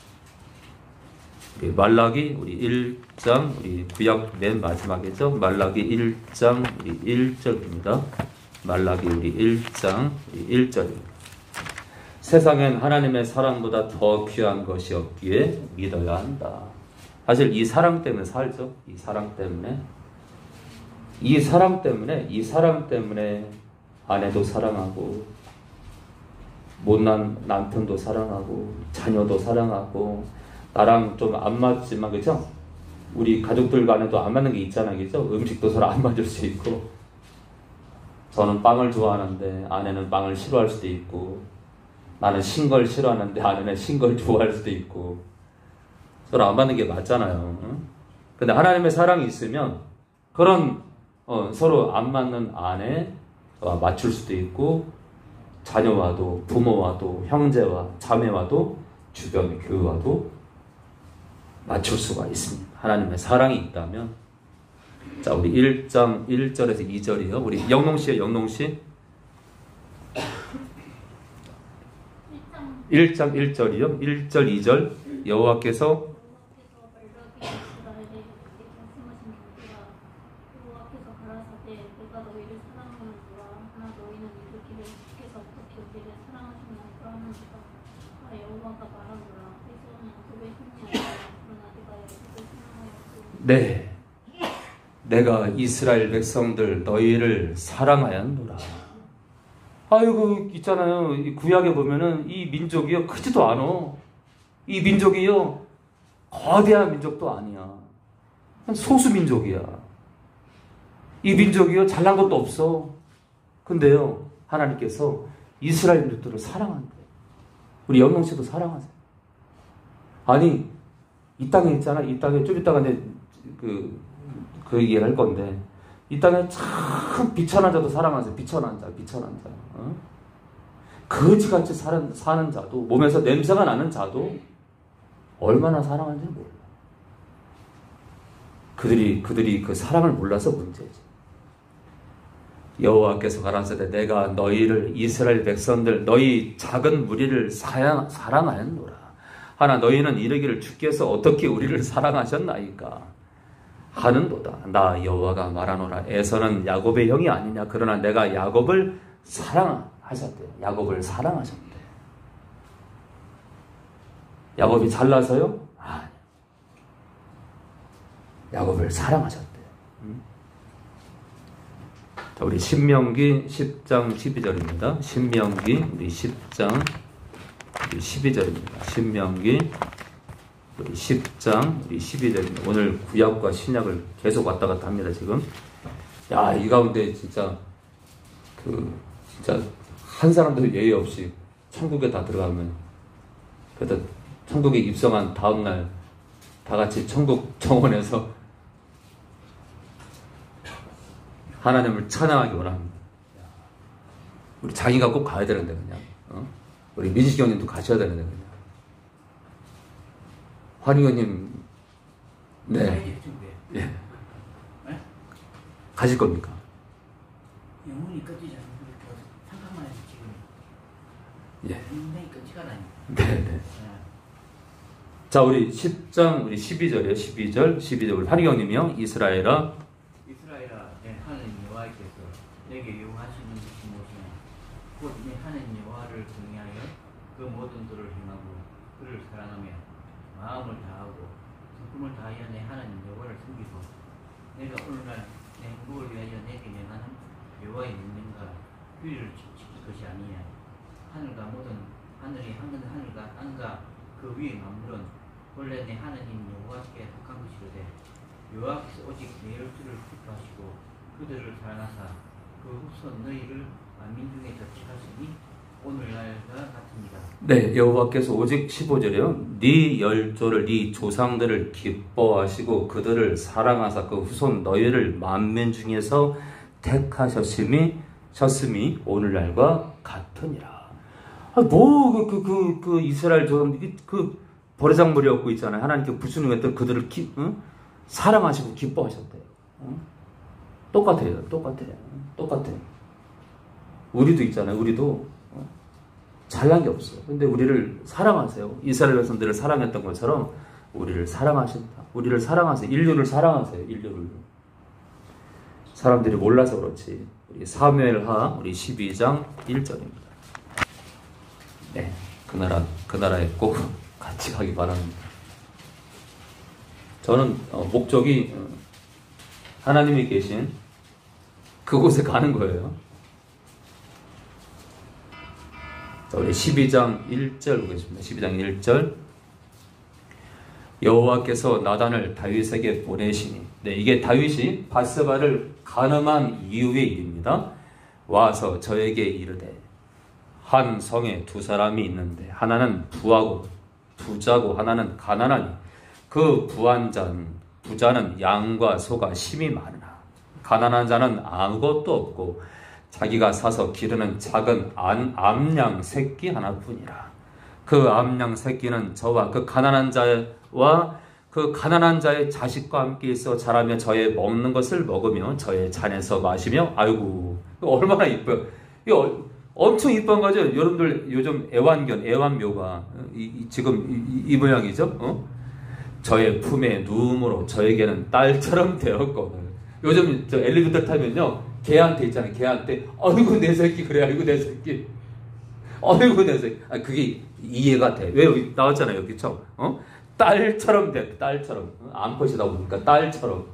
[SPEAKER 1] 우리 말라기 우리 1장 우리 구약 맨 마지막이죠. 말라기 1장 우리 1절입니다. 말라기 우리 1장 우리 1절입니다. 세상엔 하나님의 사랑보다 더 귀한 것이 없기에 믿어야 한다. 사실 이 사랑 때문에 살죠. 이 사랑 때문에 아내도 사랑하고 못난 남편도 사랑하고 자녀도 사랑하고 나랑 좀 안 맞지만 그죠? 우리 가족들 간에도 안 맞는 게 있잖아요. 그죠? 음식도 서로 안 맞을 수 있고 저는 빵을 좋아하는데 아내는 빵을 싫어할 수도 있고 나는 신 걸 싫어하는데 아내는 신 걸 좋아할 수도 있고 서로 안 맞는 게 맞잖아요. 근데 하나님의 사랑이 있으면 그런 서로 안 맞는 아내와 맞출 수도 있고 자녀와도 부모와도 형제와 자매와도 주변의 교회와도 맞출 수가 있습니다. 하나님의 사랑이 있다면. 자, 우리 1장 1절에서 2절이요. 우리 영농씨요. 영농씨 1장 1절이요. 1절 2절 여호와께서 네, 내가 이스라엘 백성들 너희를 사랑하였노라. 아이고 있잖아요. 이 구약에 보면은 이 민족이요 크지도 않아. 이 민족이요 거대한 민족도 아니야. 소수 민족이야. 이 민족이요 잘난 것도 없어. 근데요 하나님께서 이스라엘 민족들을 사랑한대. 우리 영영씨도 사랑하세요. 아니 이 땅에 있잖아. 이 땅에 좀 이따가 내 그 얘기를 할 건데 이 땅에 참 비천한 자도 사랑하세요. 비천한 자. 거지같이 사는 자도 몸에서 냄새가 나는 자도 얼마나 사랑하는지 몰라. 그들이 그 사랑을 몰라서 문제지. 여호와께서 가라사대 내가 너희를 이스라엘 백성들 너희 작은 무리를 사랑하였노라. 하나 너희는 이르기를 주께서 어떻게 우리를 사랑하셨나이까 하는도다. 나 여호와가 말하노라. 에서는 야곱의 형이 아니냐. 그러나 내가 야곱을 사랑하셨대. 야곱을 사랑하셨대. 야곱이 잘나서요? 아니. 야곱을 사랑하셨대. 자, 우리 신명기 10장 12절입니다. 신명기 우리 10장 12절입니다. 신명기 우리 10장 우리 12절입니다. 오늘 구약과 신약을 계속 왔다 갔다 합니다. 지금 야, 이 가운데 진짜 진짜 한 사람도 예의 없이 천국에 다 들어가면 그래도 천국에 입성한 다음날 다 같이 천국 정원에서 하나님을 찬양하기 원합니다. 우리 장이가 꼭 가야 되는데 그냥 우리 민식이 형님도 가셔야 되는데 그냥 환희 형님 네. 예. 가실 겁니까?
[SPEAKER 5] 영혼이 꺼지지 않고 상상만 해도 지금
[SPEAKER 1] 예.
[SPEAKER 5] 인생이 꺼지가라니.
[SPEAKER 1] 네. 자, 우리 10장 우리 12절이에요. 12절 우리 환희 형님이요. 이스라엘아
[SPEAKER 5] 내 하나님 여호와께서 내게 요구하시는 것이 무엇이냐? 곧 내 하나님 여호와를 경외하여 그 모든 도를 행하고 그를 사랑하며 마음을 다하고 성품을 다하여 내 하나님 여호와를 섬기고 내가 오늘날 내 행복을 위하여 내게 명하는 여호와의 명령과 규례를 지킬 것이 아니냐. 하늘과 모든 하늘이 하늘과 땅과 그 위의 만물은 본래 내 하나님 여호와께 속한 것이로되 여호와께서 오직 내 열조를 기뻐하시고 그들을 사랑하사 그 후손 너희를 만민 중에 저축하시니 오늘날과 같습니다.
[SPEAKER 1] 네, 여호와께서 오직 15절이요. 네 열조를 네 조상들을 기뻐하시고 그들을 사랑하사 그 후손 너희를 만민 중에서 택하셨음이 오늘날과 같으니라. 그 이스라엘 조상 그 버르장머리 얻고 있잖아요. 하나님께 불순종했던 그들을 사랑하시고 기뻐하셨대요. 똑같아요. 우리도 있잖아요. 우리도 잘난 게 없어요. 근데 우리를 사랑하세요. 이스라엘 백성들을 사랑했던 것처럼 우리를 사랑하신다. 우리를 사랑하세요. 인류를 사랑하세요. 인류를. 사람들이 몰라서 그렇지. 우리 사무엘하 우리 12장 1절입니다. 네, 그 나라에 꼭 같이 가기 바랍니다. 저는 목적이 하나님이 계신 그곳에 가는 거예요. 자, 우리 12장 1절 보겠습니다. 12장 1절. 여호와께서 나단을 다윗에게 보내시니. 네, 이게 다윗이 밧세바를 간음한 이후의 일입니다. 와서 저에게 이르되 한 성에 두 사람이 있는데 하나는 부자고 하나는 가난하니 그 부자는 양과 소가 심히 많으나 가난한 자는 아무것도 없고 자기가 사서 기르는 작은 암양 새끼 하나뿐이라. 그 암양 새끼는 저와 그 가난한 자의 자식과 함께 있어 자라며 저의 먹는 것을 먹으며 저의 잔에서 마시며. 아이고, 이거 얼마나 이뻐요. 이거 엄청 이쁜 거죠. 여러분들 요즘 애완묘가 지금 이 모양이죠. 저의 품에 누움으로 저에게는 딸처럼 되었거늘. 요즘 저 엘리베이터 타면요, 개한테 있잖아요. 개한테 아이고 내 새끼 그래. 아이고 내 새끼. 아이고 내 새끼. 그게 이해가 돼. 왜 여기 나왔잖아요. 여기처럼. 딸처럼 돼. 딸처럼. 암컷이다 보니까 딸처럼.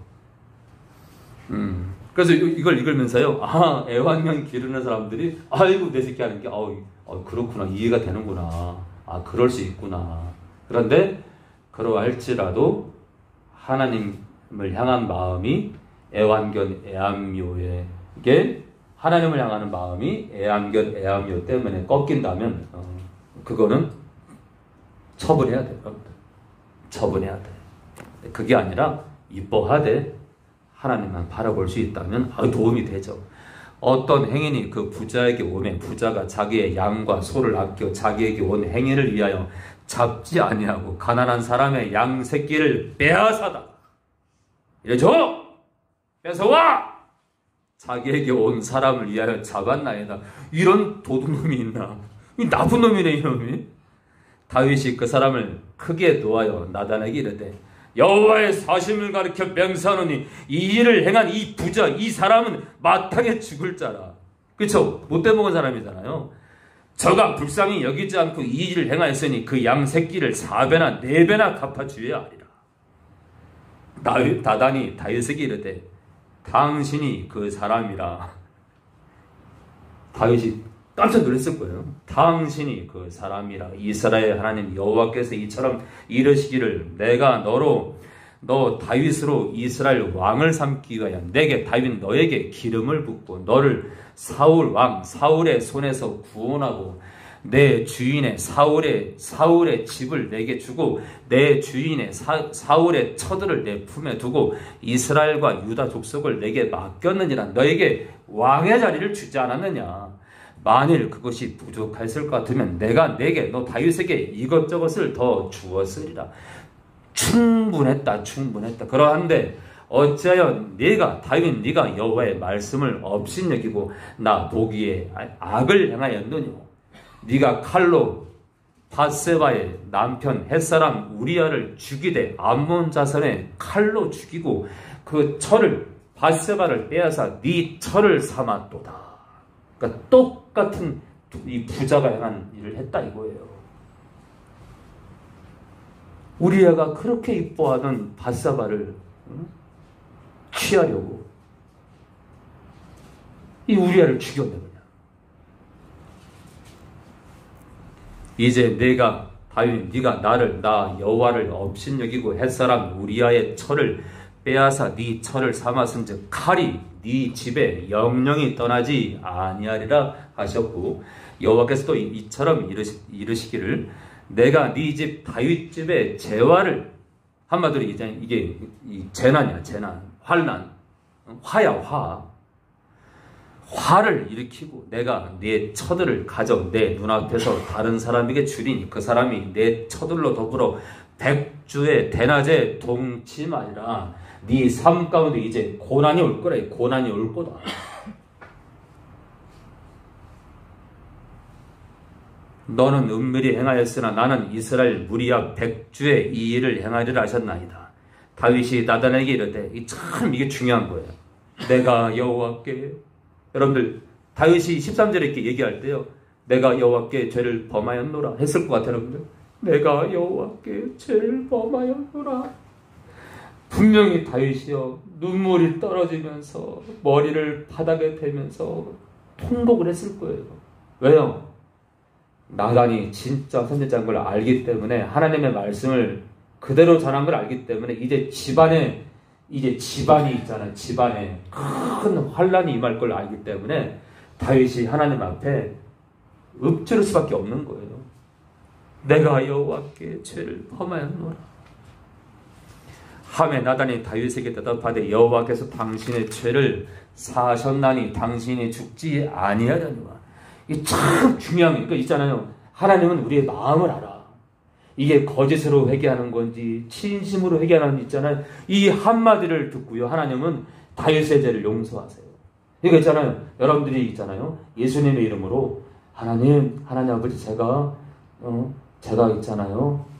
[SPEAKER 1] 그래서 이걸 읽으면서요. 애완견 기르는 사람들이 아이고 내 새끼 하는 게 그렇구나. 이해가 되는구나. 그럴 수 있구나. 그런데 그러할지라도 하나님을 향한 마음이 애완견 애완묘에게 하나님을 향하는 마음이 애완견 애완묘 때문에 꺾인다면 그거는 처분해야 돼요. 처분해야 돼. 그게 아니라 이뻐하되 하나님만 바라볼 수 있다면 도움이 되죠. 어떤 행인이 그 부자에게 오면 부자가 자기의 양과 소를 아껴 자기에게 온 행인을 위하여 잡지 아니하고 가난한 사람의 양 새끼를 빼앗아다. 이래줘! 뺏어와! 자기에게 온 사람을 위하여 잡았나이다. 이런 도둑놈이 있나? 이 나쁜 놈이네, 이놈이. 다윗이 그 사람을 크게 노하여 나단에게 이르되 여호와의 사심을 가리켜 맹세하노니 이 일을 행한 이 부자 이 사람은 마땅히 죽을 자라. 그렇죠? 못돼 먹은 사람이잖아요. 저가 불쌍히 여기지 않고 이 일을 행하였으니 그 양 새끼를 4배나 4배나 갚아주어야 하리라. 나단이 다윗에게 이르되 당신이 그 사람이라. 다윗이 깜짝 놀랐을 거예요. 당신이 그 사람이라. 이스라엘 하나님 여호와께서 이처럼 이르시기를 내가 너 다윗으로 이스라엘 왕을 삼기 위하여 내게 다윗 너에게 기름을 붓고 너를 사울의 손에서 구원하고 내 주인의 사울의 집을 내게 주고 내 주인의 사울의 처들을 내 품에 두고 이스라엘과 유다 족속을 내게 맡겼느니라. 너에게 왕의 자리를 주지 않았느냐. 만일 그것이 부족했을 것 같으면 내가 내게 너 다윗에게 이것저것을 더 주었으리라. 충분했다. 그러한데 어찌하여 다윗 네가 여호와의 말씀을 업신여기고 나 보기에 악을 행하였느뇨. 네가 칼로 바세바의 남편 햇사람 우리아를 죽이되 암몬 자손의 칼로 죽이고 그 철을 바세바를 빼앗아 네 철을 삼았도다. 그러니까 똑같은 이 부자가 행한 일을 했다 이거예요. 우리아가 그렇게 이뻐하던 바세바를 취하려고 이 우리아를 죽였네 그냥. 이제 다윗 네가 나 여호와를 업신여기고 햇사람 우리아의 철을 빼앗아 네 철을 삼았은즉 칼이 네 집에 영영이 떠나지 아니하리라 하셨고 여호와께서도 이처럼 이르시기를 내가 네 집 다윗 집의 재화를 한마디로 이게 재난이야 재난 환난 화야 화를 일으키고 내가 네 처들을 가져 내 눈앞에서 다른 사람에게 주리니 그 사람이 내 처들로 더불어 백주의 대낮에 동침하리라. 네 삶 가운데 이제 고난이 올 거래. 고난이 올 거다. 너는 은밀히 행하였으나 나는 이스라엘 무리와 백주의 이 일을 행하리라 하셨나이다. 다윗이 나단에게 이르되 이게 중요한 거예요. 내가 여호와께 여러분들 다윗이 13절에 이렇게 얘기할 때요. 내가 여호와께 죄를 범하였노라 했을 것 같아요. 여러분들. 내가 여호와께 죄를 범하였노라. 분명히 다윗이요. 눈물이 떨어지면서 머리를 바닥에 대면서 통곡을 했을 거예요. 왜요? 나단이 진짜 선지자인 걸 알기 때문에 하나님의 말씀을 그대로 전한 걸 알기 때문에 이제 집안이 있잖아요. 집안에 큰 환란이 임할 걸 알기 때문에 다윗이 하나님 앞에 읊조릴 수밖에 없는 거예요. 내가 여호와께 죄를 범하였노라. 하매 나단이 다윗에게 대답하되 여호와께서 당신의 죄를 사하셨나니 당신이 죽지 아니하려니와. 이게 참 중요한 거. 그러니까 있잖아요. 하나님은 우리의 마음을 알아. 이게 거짓으로 회개하는 건지 진심으로 회개하는 건지 있잖아요. 이 한마디를 듣고요. 하나님은 다윗의 죄를 용서하세요. 이거 있잖아요. 여러분들이 있잖아요. 예수님의 이름으로 하나님 아버지 제가 있잖아요.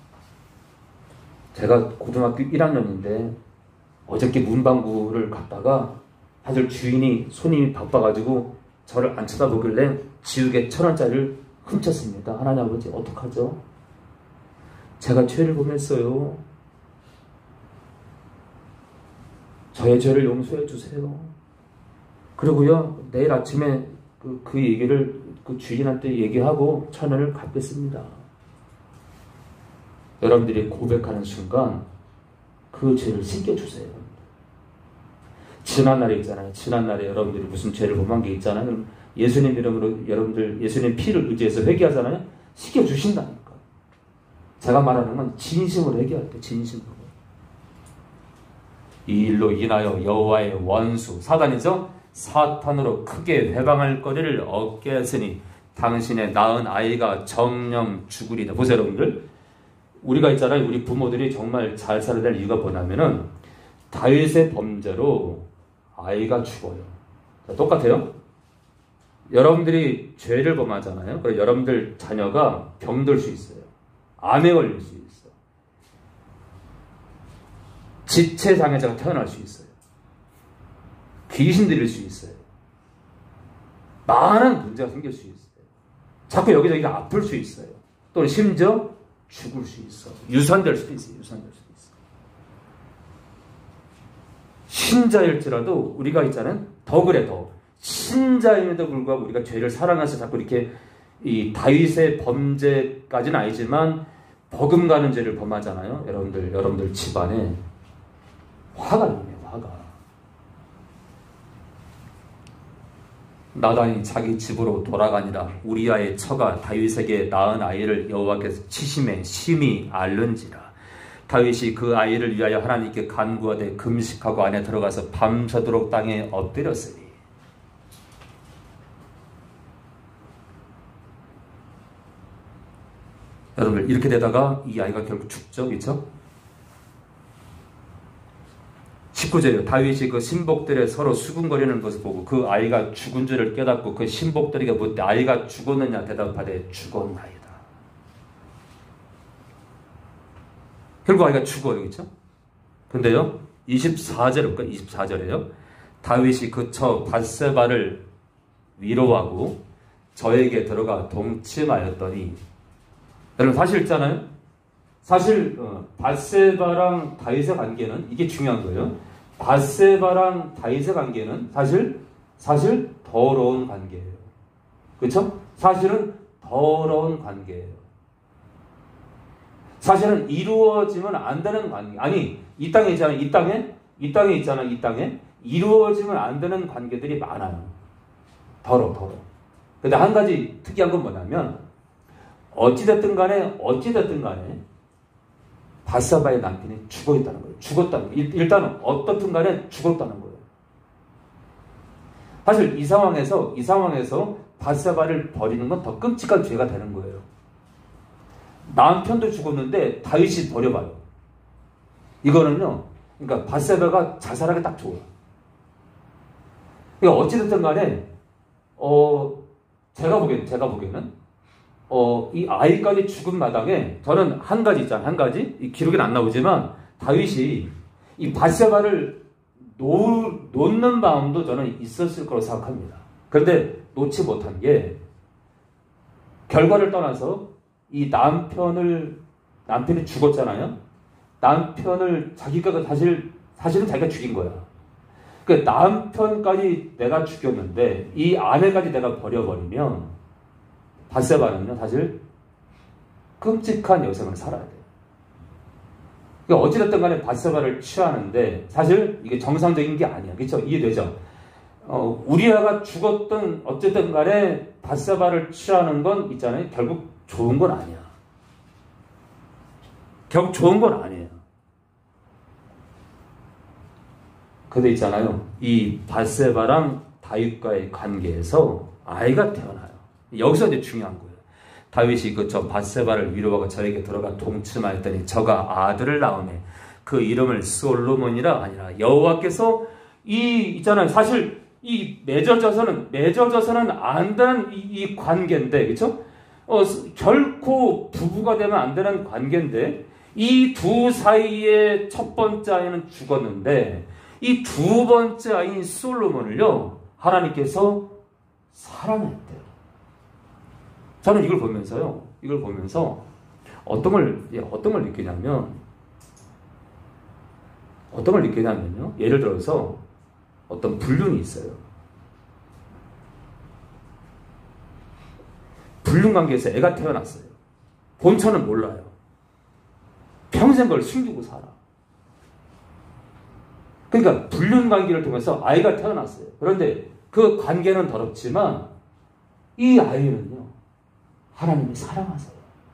[SPEAKER 1] 제가 고등학교 1학년인데 어저께 문방구를 갔다가 다들 주인이 손님이 바빠가지고 저를 안 쳐다보길래 지우개 1,000원짜리를 훔쳤습니다. 하나님 아버지 어떡하죠? 제가 죄를 범했어요. 저의 죄를 용서해 주세요. 그리고요 내일 아침에 그 얘기를 그 주인한테 얘기하고 1,000원을 갚겠습니다. 여러분들이 고백하는 순간 그 죄를 씻겨주세요. 지난날에 있잖아요. 지난날에 여러분들이 무슨 죄를 범한 게 있잖아요. 그럼 예수님 이름으로 여러분들 예수님 피를 의지해서 회개하잖아요. 씻겨주신다니까. 제가 말하는 건 진심으로 회개할 때 진심으로. 이 일로 인하여 여호와의 원수 사단이죠. 사탄으로 크게 회방할 거리를 얻게 했으니 당신의 낳은 아이가 정령 죽으리다. 보세요 여러분들. 우리가 있잖아요. 우리 부모들이 정말 잘 살아야 될 이유가 뭐냐면은 다윗의 범죄로 아이가 죽어요. 똑같아요. 여러분들이 죄를 범하잖아요. 그래서 여러분들 자녀가 병들 수 있어요. 암에 걸릴 수 있어. 지체장애자가 태어날 수 있어요. 귀신 들릴 수 있어요. 많은 문제가 생길 수 있어요. 자꾸 여기저기가 아플 수 있어요. 또는 심지어 죽을 수 있어. 유산될 수도 있어요. 유산될 수도 있어. 신자일지라도 우리가 있잖아요. 더 그래 더. 신자임에도 불구하고 우리가 죄를 사랑해서 자꾸 이렇게 이 다윗의 범죄까지는 아니지만 버금가는 죄를 범하잖아요. 여러분들 집안에 화가 나네요. 화가. 나단이 자기 집으로 돌아가니라. 우리아의 처가 다윗에게 낳은 아이를 여호와께서 치심에 심히 앓는지라. 다윗이 그 아이를 위하여 하나님께 간구하되 금식하고 안에 들어가서 밤새도록 땅에 엎드렸으니. 여러분들 이렇게 되다가 이 아이가 결국 죽죠. 그렇죠? 19절이요. 다윗이 그 신복들의 서로 수군거리는 것을 보고 그 아이가 죽은 줄을 깨닫고 그 신복들에게 묻되 아이가 죽었느냐 대답하되 죽었나이다. 결국 아이가 죽어요. 그렇죠? 근데요. 24절 볼까요? 24절에요. 다윗이 그 처 밧세바를 위로하고 저에게 들어가 동침하였더니, 여러분 사실 있잖아요. 사실 밧세바랑 다윗의 관계는, 이게 중요한 거예요. 밧세바랑 다윗의 관계는 사실 더러운 관계예요. 그렇죠? 사실은 더러운 관계예요. 사실은 이루어지면 안 되는 관계. 아니, 이 땅에 있잖아요. 이 땅에 이루어지면 안 되는 관계들이 많아요. 더러워. 근데 한 가지 특이한 건 뭐냐면, 어찌됐든 간에 밧세바의 남편이 죽어 있다는 거예요. 죽었다는 거예요. 일단은 어떻든 간에 죽었다는 거예요. 사실 이 상황에서 밧세바를 버리는 건 더 끔찍한 죄가 되는 거예요. 남편도 죽었는데 다윗이 버려봐요. 이거는요, 그러니까 밧세바가 자살하기 딱 좋아요. 그러니까 어찌됐든 간에 제가 보기에는 이 아이까지 죽은 마당에 저는 한 가지 이 기록에는 안 나오지만 다윗이 이 밧세바를 놓는 마음도 저는 있었을 거라고 생각합니다. 그런데 놓지 못한 게, 결과를 떠나서 이 남편이 죽었잖아요. 남편을 자기가 사실은 자기가 죽인 거야. 그 남편까지 내가 죽였는데 이 아내까지 내가 버려버리면 밧세바는요, 사실 끔찍한 여생을 살아야 돼요. 그러니까 어찌됐든 간에 밧세바를 취하는데 사실 이게 정상적인 게 아니야. 그렇죠? 이해되죠? 우리아가 죽었던 어쨌든 간에 밧세바를 취하는 건 있잖아요. 결국 좋은 건 아니야. 결국 좋은 건 아니에요. 근데 있잖아요. 이 밧세바랑 다윗과의 관계에서 아이가 태어나요. 여기서 이제 중요한 거예요. 다윗이 저 밧세바를 위로하고 저에게 들어가 동침하였더니 저가 아들을 낳으매 그 이름을 솔로몬이라 아니라. 여호와께서 있잖아요. 사실 이 맺어져서는 안 되는 이 관계인데, 그렇죠? 결코 부부가 되면 안 되는 관계인데 이 두 사이의 첫 번째 아이는 죽었는데 이 두 번째 아이인 솔로몬을요, 하나님께서 사랑했대요. 저는 이걸 보면서 어떤 걸 느끼냐면요. 예를 들어서 어떤 불륜이 있어요. 불륜 관계에서 애가 태어났어요. 본처는 몰라요. 평생 그걸 숨기고 살아. 그러니까 불륜 관계를 통해서 아이가 태어났어요. 그런데 그 관계는 더럽지만 이 아이는요, 하나님이 사랑하세요.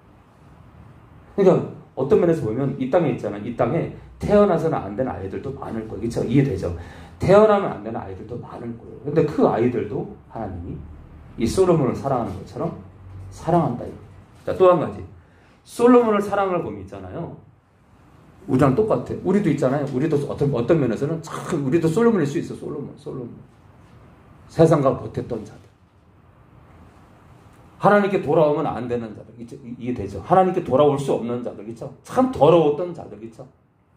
[SPEAKER 1] 그러니까 어떤 면에서 보면 이 땅에 있잖아요. 이 땅에 태어나서는 안 되는 아이들도 많을 거예요. 그렇죠? 이해되죠? 태어나면 안 되는 아이들도 많을 거예요. 근데 그 아이들도 하나님이 이 솔로몬을 사랑하는 것처럼 사랑한다. 자, 또 한 가지. 솔로몬을 사랑을 보면 있잖아요. 우리랑 똑같아. 우리도 있잖아요. 우리도 어떤 면에서는 참 우리도 솔로몬일 수 있어. 솔로몬. 세상과 못했던 자들. 하나님께 돌아오면 안 되는 자들, 이게 되죠. 하나님께 돌아올 수 없는 자들, 있죠. 참 더러웠던 자들, 있죠.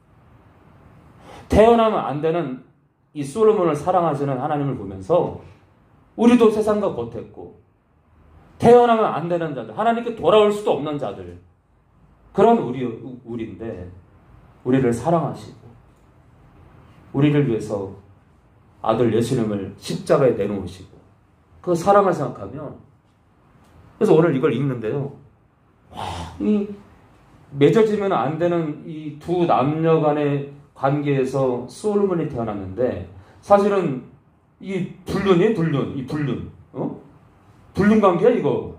[SPEAKER 1] 태어나면 안 되는 이 솔로몬을 사랑하시는 하나님을 보면서 우리도 세상과 겉했고, 태어나면 안 되는 자들, 하나님께 돌아올 수도 없는 자들, 그런 우리인데, 우리를 사랑하시고, 우리를 위해서 아들 예수님을 십자가에 내놓으시고, 그 사랑을 생각하면, 그래서 오늘 이걸 읽는데요. 와, 이 맺어지면 안 되는 이 두 남녀 간의 관계에서 솔로몬이 태어났는데, 사실은 이 불륜이에요, 불륜. 이 불륜. 불륜 관계야, 이거.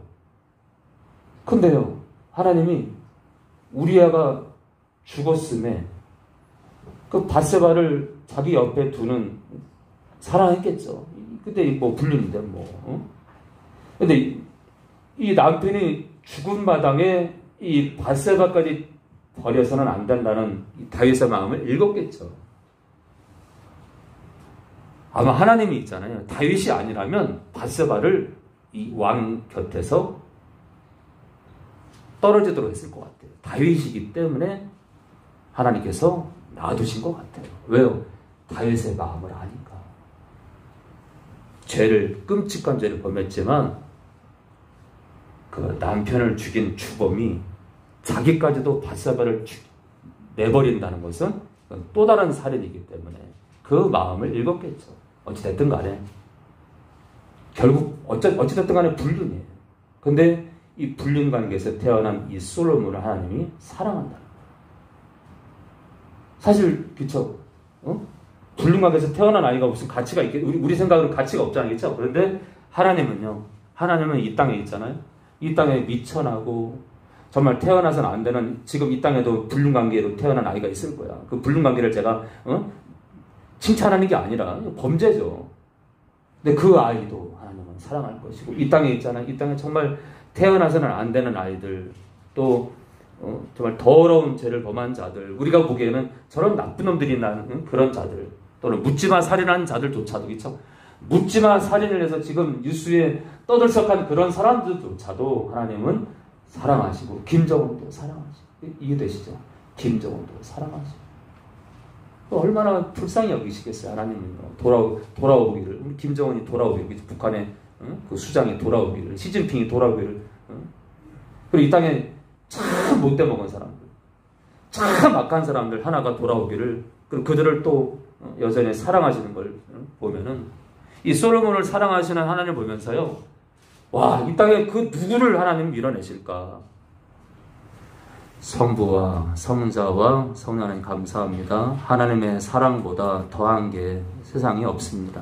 [SPEAKER 1] 근데요, 하나님이 우리아가 죽었음에 그 밧세바를 자기 옆에 두는 사랑했겠죠. 그때 뭐 불륜인데 뭐. 근데 이 남편이 죽은 마당에 이 밧세바까지 버려서는 안 된다는 다윗의 마음을 읽었겠죠. 아마 하나님이 있잖아요. 다윗이 아니라면 밧세바를 이 왕 곁에서 떨어지도록 했을 것 같아요. 다윗이기 때문에 하나님께서 놔두신 것 같아요. 왜요? 다윗의 마음을 아니까. 끔찍한 죄를 범했지만 그 남편을 죽인 주범이 자기까지도 밧세바를 내버린다는 것은 또 다른 살인이기 때문에 그 마음을 읽었겠죠. 어찌됐든 간에 결국 어찌됐든 간에 불륜이에요. 근데 이 불륜 관계에서 태어난 이 솔로몬을 하나님이 사랑한다는 거예요. 사실 그쵸? 불륜 관계에서 태어난 아이가 무슨 가치가 있겠? 우리 생각으로 가치가 없잖아요, 그렇죠? 그런데 하나님은 이 땅에 있잖아요. 이 땅에 미천하고 정말 태어나서는 안 되는, 지금 이 땅에도 불륜 관계로 태어난 아이가 있을 거야. 그 불륜 관계를 제가 칭찬하는 게 아니라 범죄죠. 근데 그 아이도 하나님은 사랑할 것이고, 이 땅에 있잖아요. 이 땅에 정말 태어나서는 안 되는 아이들, 또 정말 더러운 죄를 범한 자들, 우리가 보기에는 저런 나쁜 놈들이 난 그런 자들, 또는 묻지마 살인한 자들조차도, 그렇죠? 묻지마 살인을 해서 지금 뉴스에 떠들썩한 그런 사람들조차도 하나님은 사랑하시고, 김정은도 사랑하시고, 이해되시죠? 김정은도 사랑하시고, 또 얼마나 불쌍히 여기시겠어요, 하나님은. 돌아오기를, 우리 김정은이 돌아오기를, 북한의 그 수장이 돌아오기를, 시진핑이 돌아오기를, 그리고 이 땅에 참 못돼 먹은 사람들, 참 악한 사람들 하나가 돌아오기를, 그리고 그들을 또 여전히 사랑하시는 걸 보면은, 이 솔로몬을 사랑하시는 하나님을 보면서요, 와, 이 땅에 그 누구를 하나님 밀어내실까? 성부와 성자와 성령 하나님 감사합니다. 하나님의 사랑보다 더한 게 세상에 없습니다.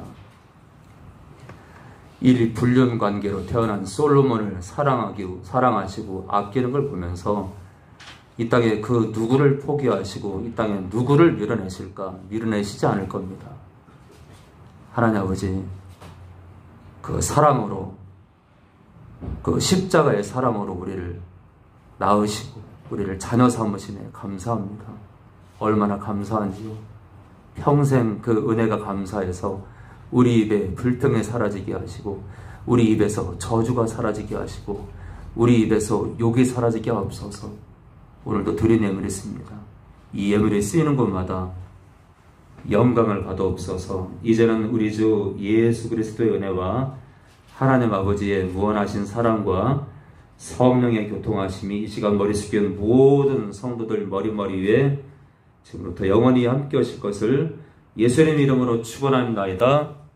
[SPEAKER 1] 이 불륜 관계로 태어난 솔로몬을 사랑하시고 아끼는 걸 보면서 이 땅에 그 누구를 포기하시고 이 땅에 누구를 밀어내실까? 밀어내시지 않을 겁니다. 하나님 아버지, 그 사랑으로, 그 십자가의 사랑으로 우리를 낳으시고 우리를 자녀 삼으시네. 감사합니다. 얼마나 감사한지요. 평생 그 은혜가 감사해서 우리 입에 불평이 사라지게 하시고, 우리 입에서 저주가 사라지게 하시고, 우리 입에서 욕이 사라지게 하옵소서. 오늘도 드린 예물이 있습니다. 이 예물이 쓰이는 곳마다 영광을 받아옵소서. 이제는 우리 주 예수 그리스도의 은혜와 하나님 아버지의 무한하신 사랑과 성령의 교통하심이 이 시간 머리 숙인 모든 성도들 머리 위에 지금부터 영원히 함께 하실 것을 예수님 이름으로 축원합니다.